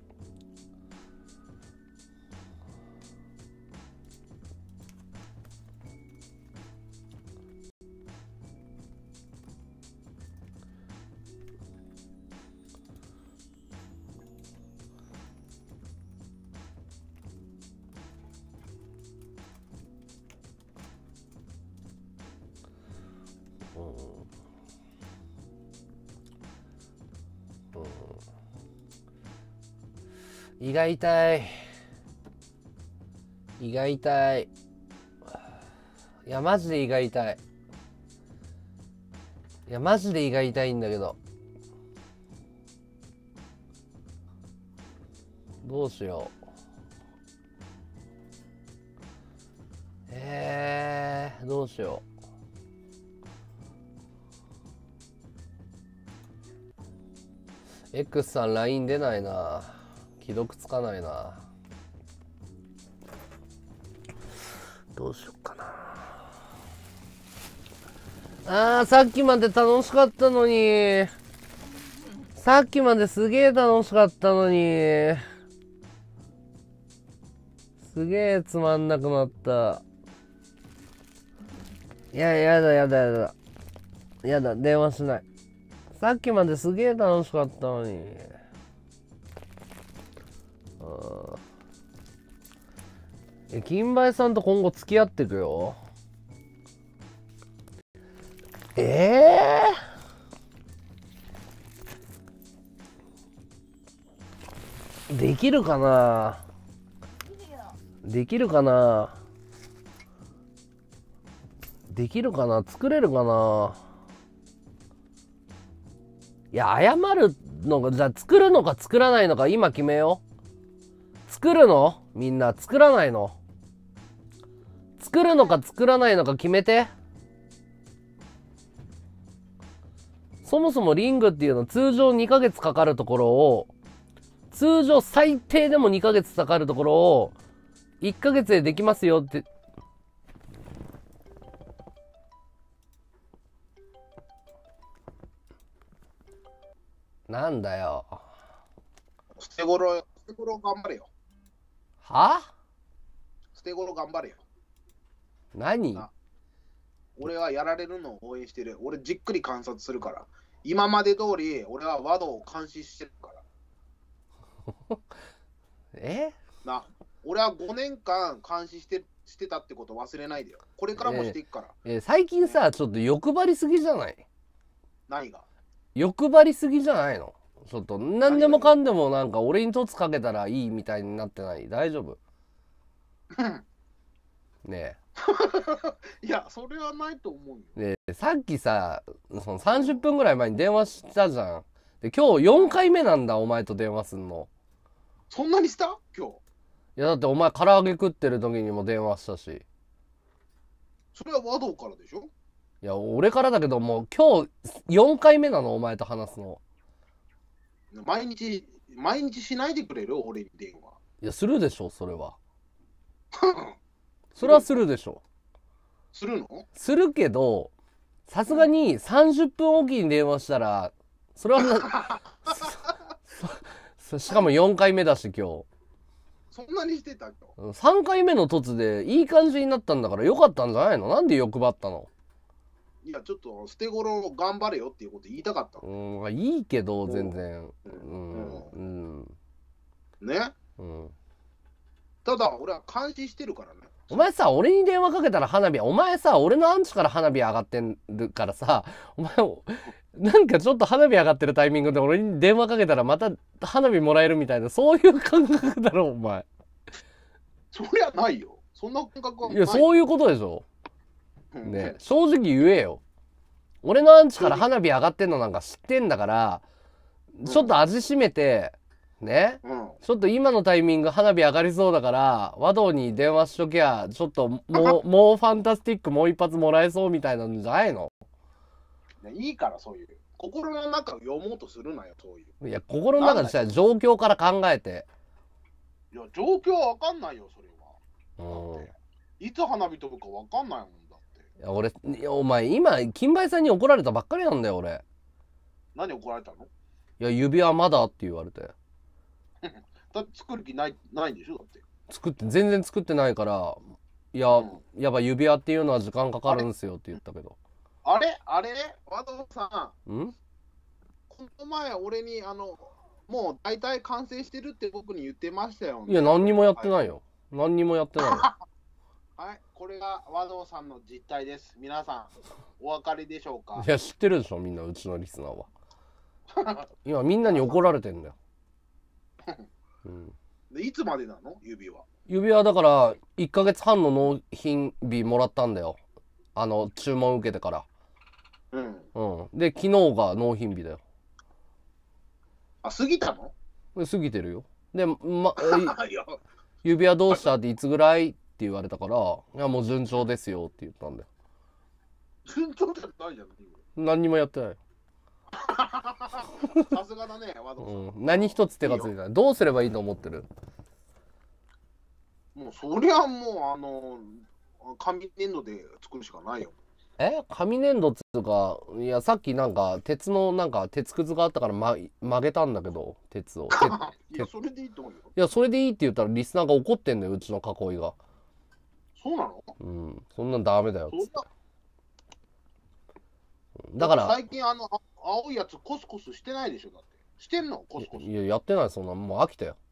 胃が痛い。胃が痛い。いやマジで胃が痛い。いやマジで胃が痛いんだけど、どうしよう。どうしよう。X さん LINE 出ないな。既読つかないな。どうしよっかな。さっきまで楽しかったのに。さっきまですげえ楽しかったのに。すげえつまんなくなった。いや、やだ。やだ、電話しない。さっきまですげえ楽しかったのに。金梅さんと今後付き合っていくよ。できるかな。できるかな。作れるかな。いや謝るのが、じゃあ作るのか作らないのか今決めよう。作るの？みんな作らないの？作るのか作らないのか決めて。そもそもリングっていうの通常2ヶ月かかるところを、通常最低でも2ヶ月かかるところを1ヶ月でできますよって。なんだよ。 捨て頃頑張れよ。 は？ 捨て頃頑張れよ。 何？ 俺はやられるのを応援してる。俺じっくり観察するから。今まで通り俺は和道を監視してるから。俺は5年間監視してたってこと忘れないでよ。これからもしていくから。 最近さちょっと欲張りすぎじゃない？ 何が？ 欲張りすぎじゃないの？ちょっと何でもかんでもなんか俺に凸かけたらいいみたいになってない？大丈夫？ねえ。いやそれはないと思うよ。 ねえ、さっきさその30分ぐらい前に電話したじゃん。で今日4回目なんだお前と電話すんの。 そんなにした今日？ いやだってお前唐揚げ食ってる時にも電話したし。 それは和道からでしょ？ いや俺からだけどもう今日4回目なのお前と話すの。 毎日しないでくれる？俺に電話。 いやするでしょそれは。それはするでしょ。 するの？ するけどさすがに30分おきに電話したらそれはなしかも4回目だし今そんなにしてた今日。 日3回目の凸でいい感じになったんだからよかったんじゃないの？なんで欲張ったの？ いや、ちょっと捨て頃頑張れよっていうこと言いたかったの。 いいけど全然ね。ただ俺は監視してるからね。 お前さ、俺に電話かけたら花火、お前さ、俺のアンチから花火上がってるからさ、お前、なんかちょっと花火上がってるタイミングで俺に電話かけたらまた花火もらえるみたいな、そういう感覚だろ、お前。 そりゃないよ。そんな感覚はない。 いや、そういうことでしょ。ね、正直言えよ。俺のアンチから花火上がってんのなんか知ってんだから、ちょっと味しめて、ね、ちょっと今のタイミング花火上がりそうだから和道に電話しときゃちょっともうファンタスティックもう一発もらえそうみたいなんじゃないの？ いいからそういう心の中を読もうとするなよ。そういう、 いや心の中でさ状況から考えて。 いや状況は分かんないよそれは。だっていつ花火飛ぶか分かんないもんだって。 いやお前今金梅さんに怒られたばっかりなんだよ俺。何怒られたの？ いや指輪まだって言われてだって作る気ないんでしょ？だって全然作ってないから、いや、やっぱ指輪っていうのは時間かかるんすよって言ったけど。 あれ和道さん、 この前俺にもう大体完成してるって僕に言ってましたよね。 いや何にもやってないよ、何にもやってないよはい、これが和道さんの実態です。皆さんお分かりでしょうか？ いや知ってるでしょみんな、うちのリスナーは今みんなに怒られてんだよでいつまでなの？ 指輪だから1ヶ月半の納品日もらったんだよ、注文受けてから。で昨日が納品日だよ。 あ、過ぎたの？ 過ぎてるよ。で、指輪どうしたっていつぐらいって言われたから、いやもう順調ですよって言ったんだよ。 順調じゃないじゃん。 何にもやってない。 さすがだね、和道さん。 何一つ手がついてない。どうすればいいと思ってる？ もうそりゃもう紙粘土で作るしかないよ。 紙粘土っつうか、いやさっきなんか鉄のなんか鉄くずがあったから、曲げたんだけど鉄をいやそれでいいと思うよ。 いやそれでいいって言ったらリスナーが怒ってんだよ、うちの囲いが。 そうなの？ そんなんダメだよ。だから最近青いやつコスコスしてないでしょ？だってしてんの？コスコス。 いややってない、そんなもう飽きたよ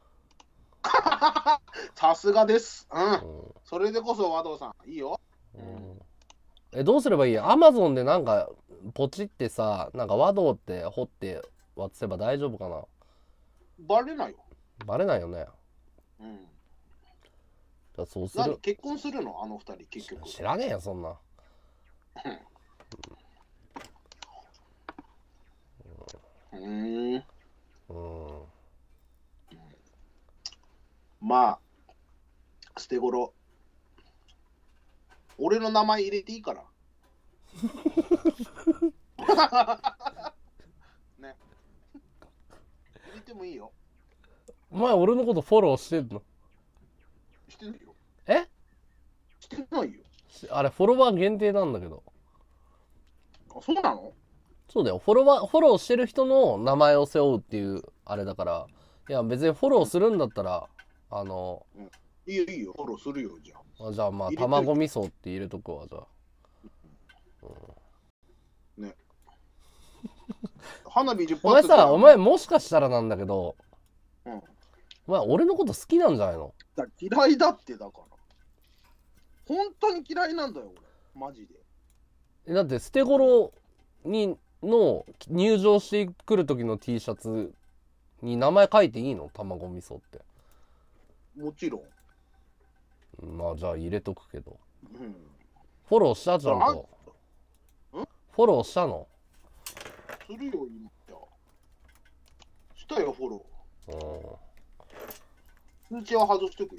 さすがです。それでこそ和道さんいいよ。 どうすればいい？アマゾンでなんかポチってさ、なんか和道って掘って渡せば大丈夫かな？ バレないよ。 バレないよね。だそうする。 結婚するの？あの二人結局。 知らねえよそんな。 まあ捨て頃俺の名前入れていいからね、入れてもいいよ。 お前俺のことフォローしてんの？ してないよ。してないよ。 あれフォロワー限定なんだけど。 あ、そうなの？ そうだよ、フォローしてる人の名前を背負うっていうあれだから。いや別にフォローするんだったらいいよフォローするよ。じゃあまあ卵味噌って入れとくわ。じゃあね花火10発。 お前もしかしたらなんだけど、お前俺のこと好きなんじゃないの？ 嫌いだって。だから本当に嫌いなんだよ俺マジで。 だって捨て頃の入場してくる時の T シャツに名前書いていいの？卵味噌って。 もちろん。 まあじゃあ入れとくけど、フォローした？ちゃんとフォローしたの？ するよ今。したよフォロー。通知は外しとくよ。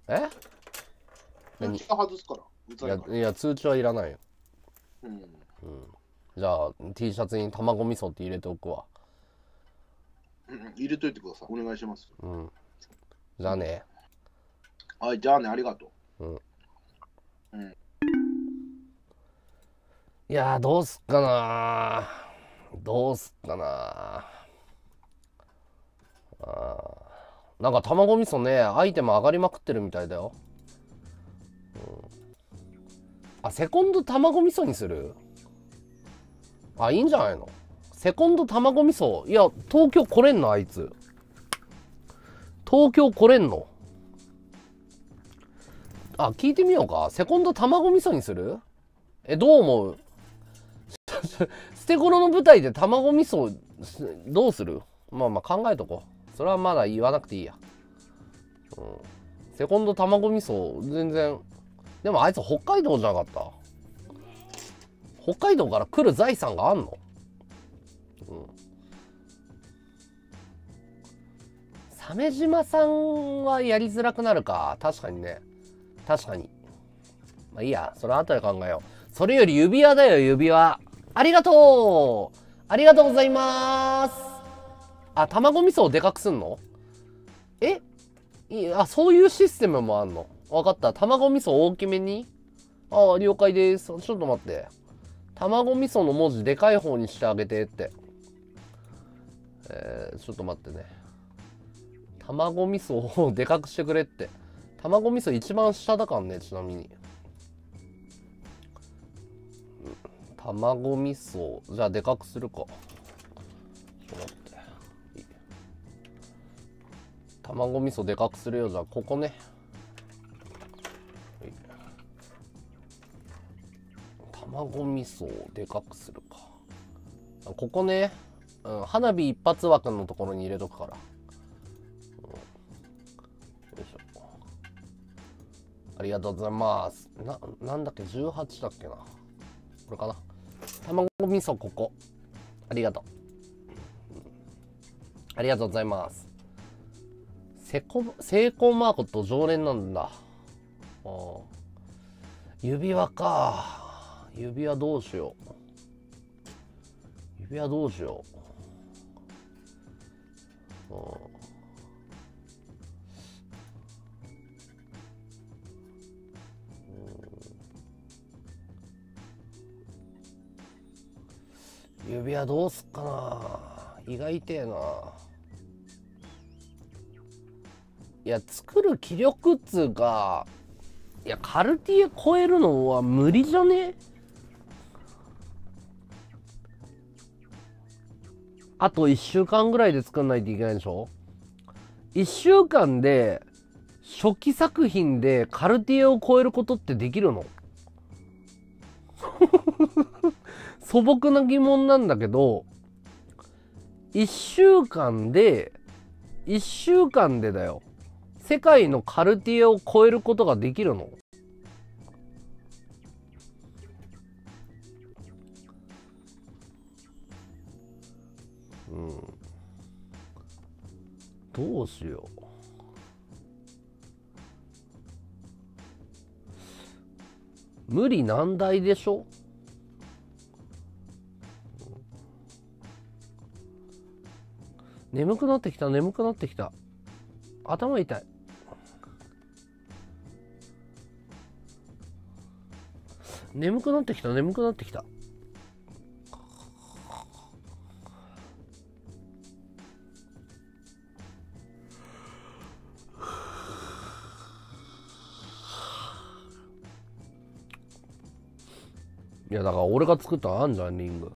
通知は外すから。 いや通知はいらないよ。じゃあ T シャツに卵味噌って入れておくわ。 入れといてください。お願いします。 じゃあね。 はい、じゃあね、ありがとう。 いやどうすっかな。 どうすっかな。なんか卵味噌ね、アイテム上がりまくってるみたいだよ。セコンド卵味噌にする？いいんじゃないの？セコンド卵味噌。いや、東京来れんのあいつ。東京来れんの？聞いてみようか。セコンド卵味噌にする？どう思う？捨て頃の舞台で卵味噌どうする？まあ考えとこう。それはまだ言わなくていいや。セコンド卵味噌全然。でもあいつ北海道じゃなかった？北海道から来る財産があんの？鮫島さんはやりづらくなるか。確かにね。確かに。いいや。それは後で考えよう。それより指輪だよ、指輪。ありがとう。ありがとうございます。卵味噌をでかくすんの？そういうシステムもあんの？わかった。卵味噌大きめに？了解です。ちょっと待って。卵味噌の文字でかい方にしてあげてって。ちょっと待ってね。卵味噌をでかくしてくれって。卵味噌一番下だからね、ちなみに。卵味噌、じゃあでかくするか。ちょっと待って。卵味噌でかくするよ。じゃあここね。卵味噌をでかくするか。ここね。花火一発枠のところに入れとくから。よいしょ。ありがとうございます。なんだっけ、18だっけな。これかな。卵味噌ここ。ありがとう。ありがとうございます。セイコーマーケット常連なんだ。指輪か。指輪どうしよう。指輪どうしよう。指輪どうすっかな。胃が痛えな。いや、作る気力っつうか、いや、カルティエ超えるのは無理じゃね？あと1週間ぐらいで作んないといけないでしょ？ 1 週間で初期作品でカルティエを超えることってできるの？素朴な疑問なんだけど、1週間でだよ。世界のカルティエを超えることができるの？どうしよう。無理難題でしょ？眠くなってきた。頭痛い。眠くなってきた。いや、だから俺が作ったのあんじゃん、リング。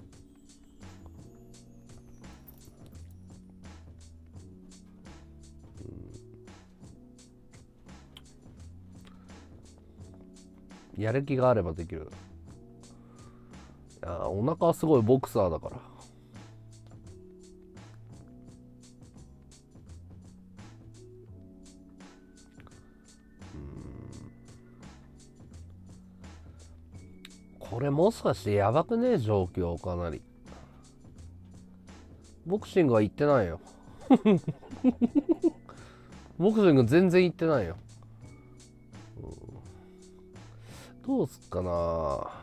やる気があればできる。いや、お腹はすごいボクサーだから。これもしかしてやばくねえ状況かなり。ボクシングは行ってないよ。ボクシング全然行ってないよ。どうすっかな。